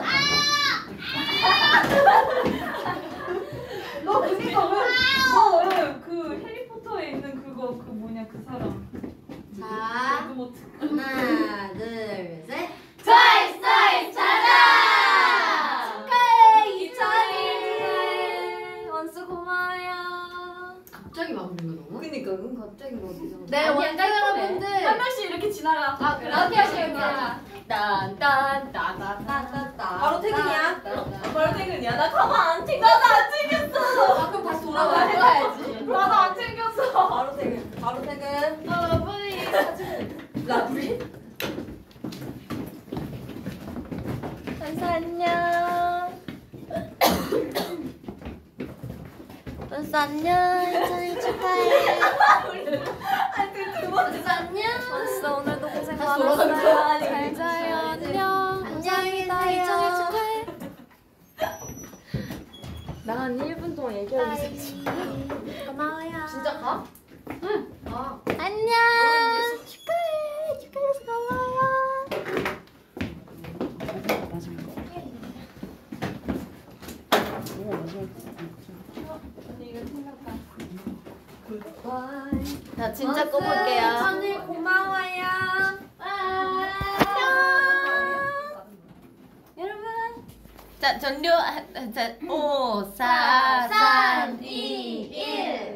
너 그니까 너왜그 해리포터에 있는 그거 그 뭐냐 그 사람. 자 레드모트. 하나 둘 셋. 트와이스 자라! 축하해 2000일 원수 고마워요. 갑자기 막 부르는 거 너무? 그니까 응 갑자기 뭐 이상. 네 원장 여러분들 한 명씩 이렇게 지나가. 아 그렇게 하시면 딴딴따따따따 바로 퇴근이야. 바로 퇴근이야. 나 가방 안 챙겨. 나도 안 챙겼어. 아, 그럼 다시 돌아가야지. 나도 안 챙겼어. 바로 퇴근. 바로 퇴근. 러블리. 라브리? 원수 안녕. 원수 안녕. 인천이 축하해. 원수 안녕. 원수 오늘도 고생 많았어요. 잘 자요. 안녕. 감사합니다. 인천이 축하해. 나 한 1분 동안 얘기하고 있었지. 고마워요. 진짜 가? 안녕. 축하해. 축하해서 고마워요. 자 진짜 꺼볼게요. 천일 고마워요. 여러분. 자 전료. 자 5, 4, 3, 2, 1.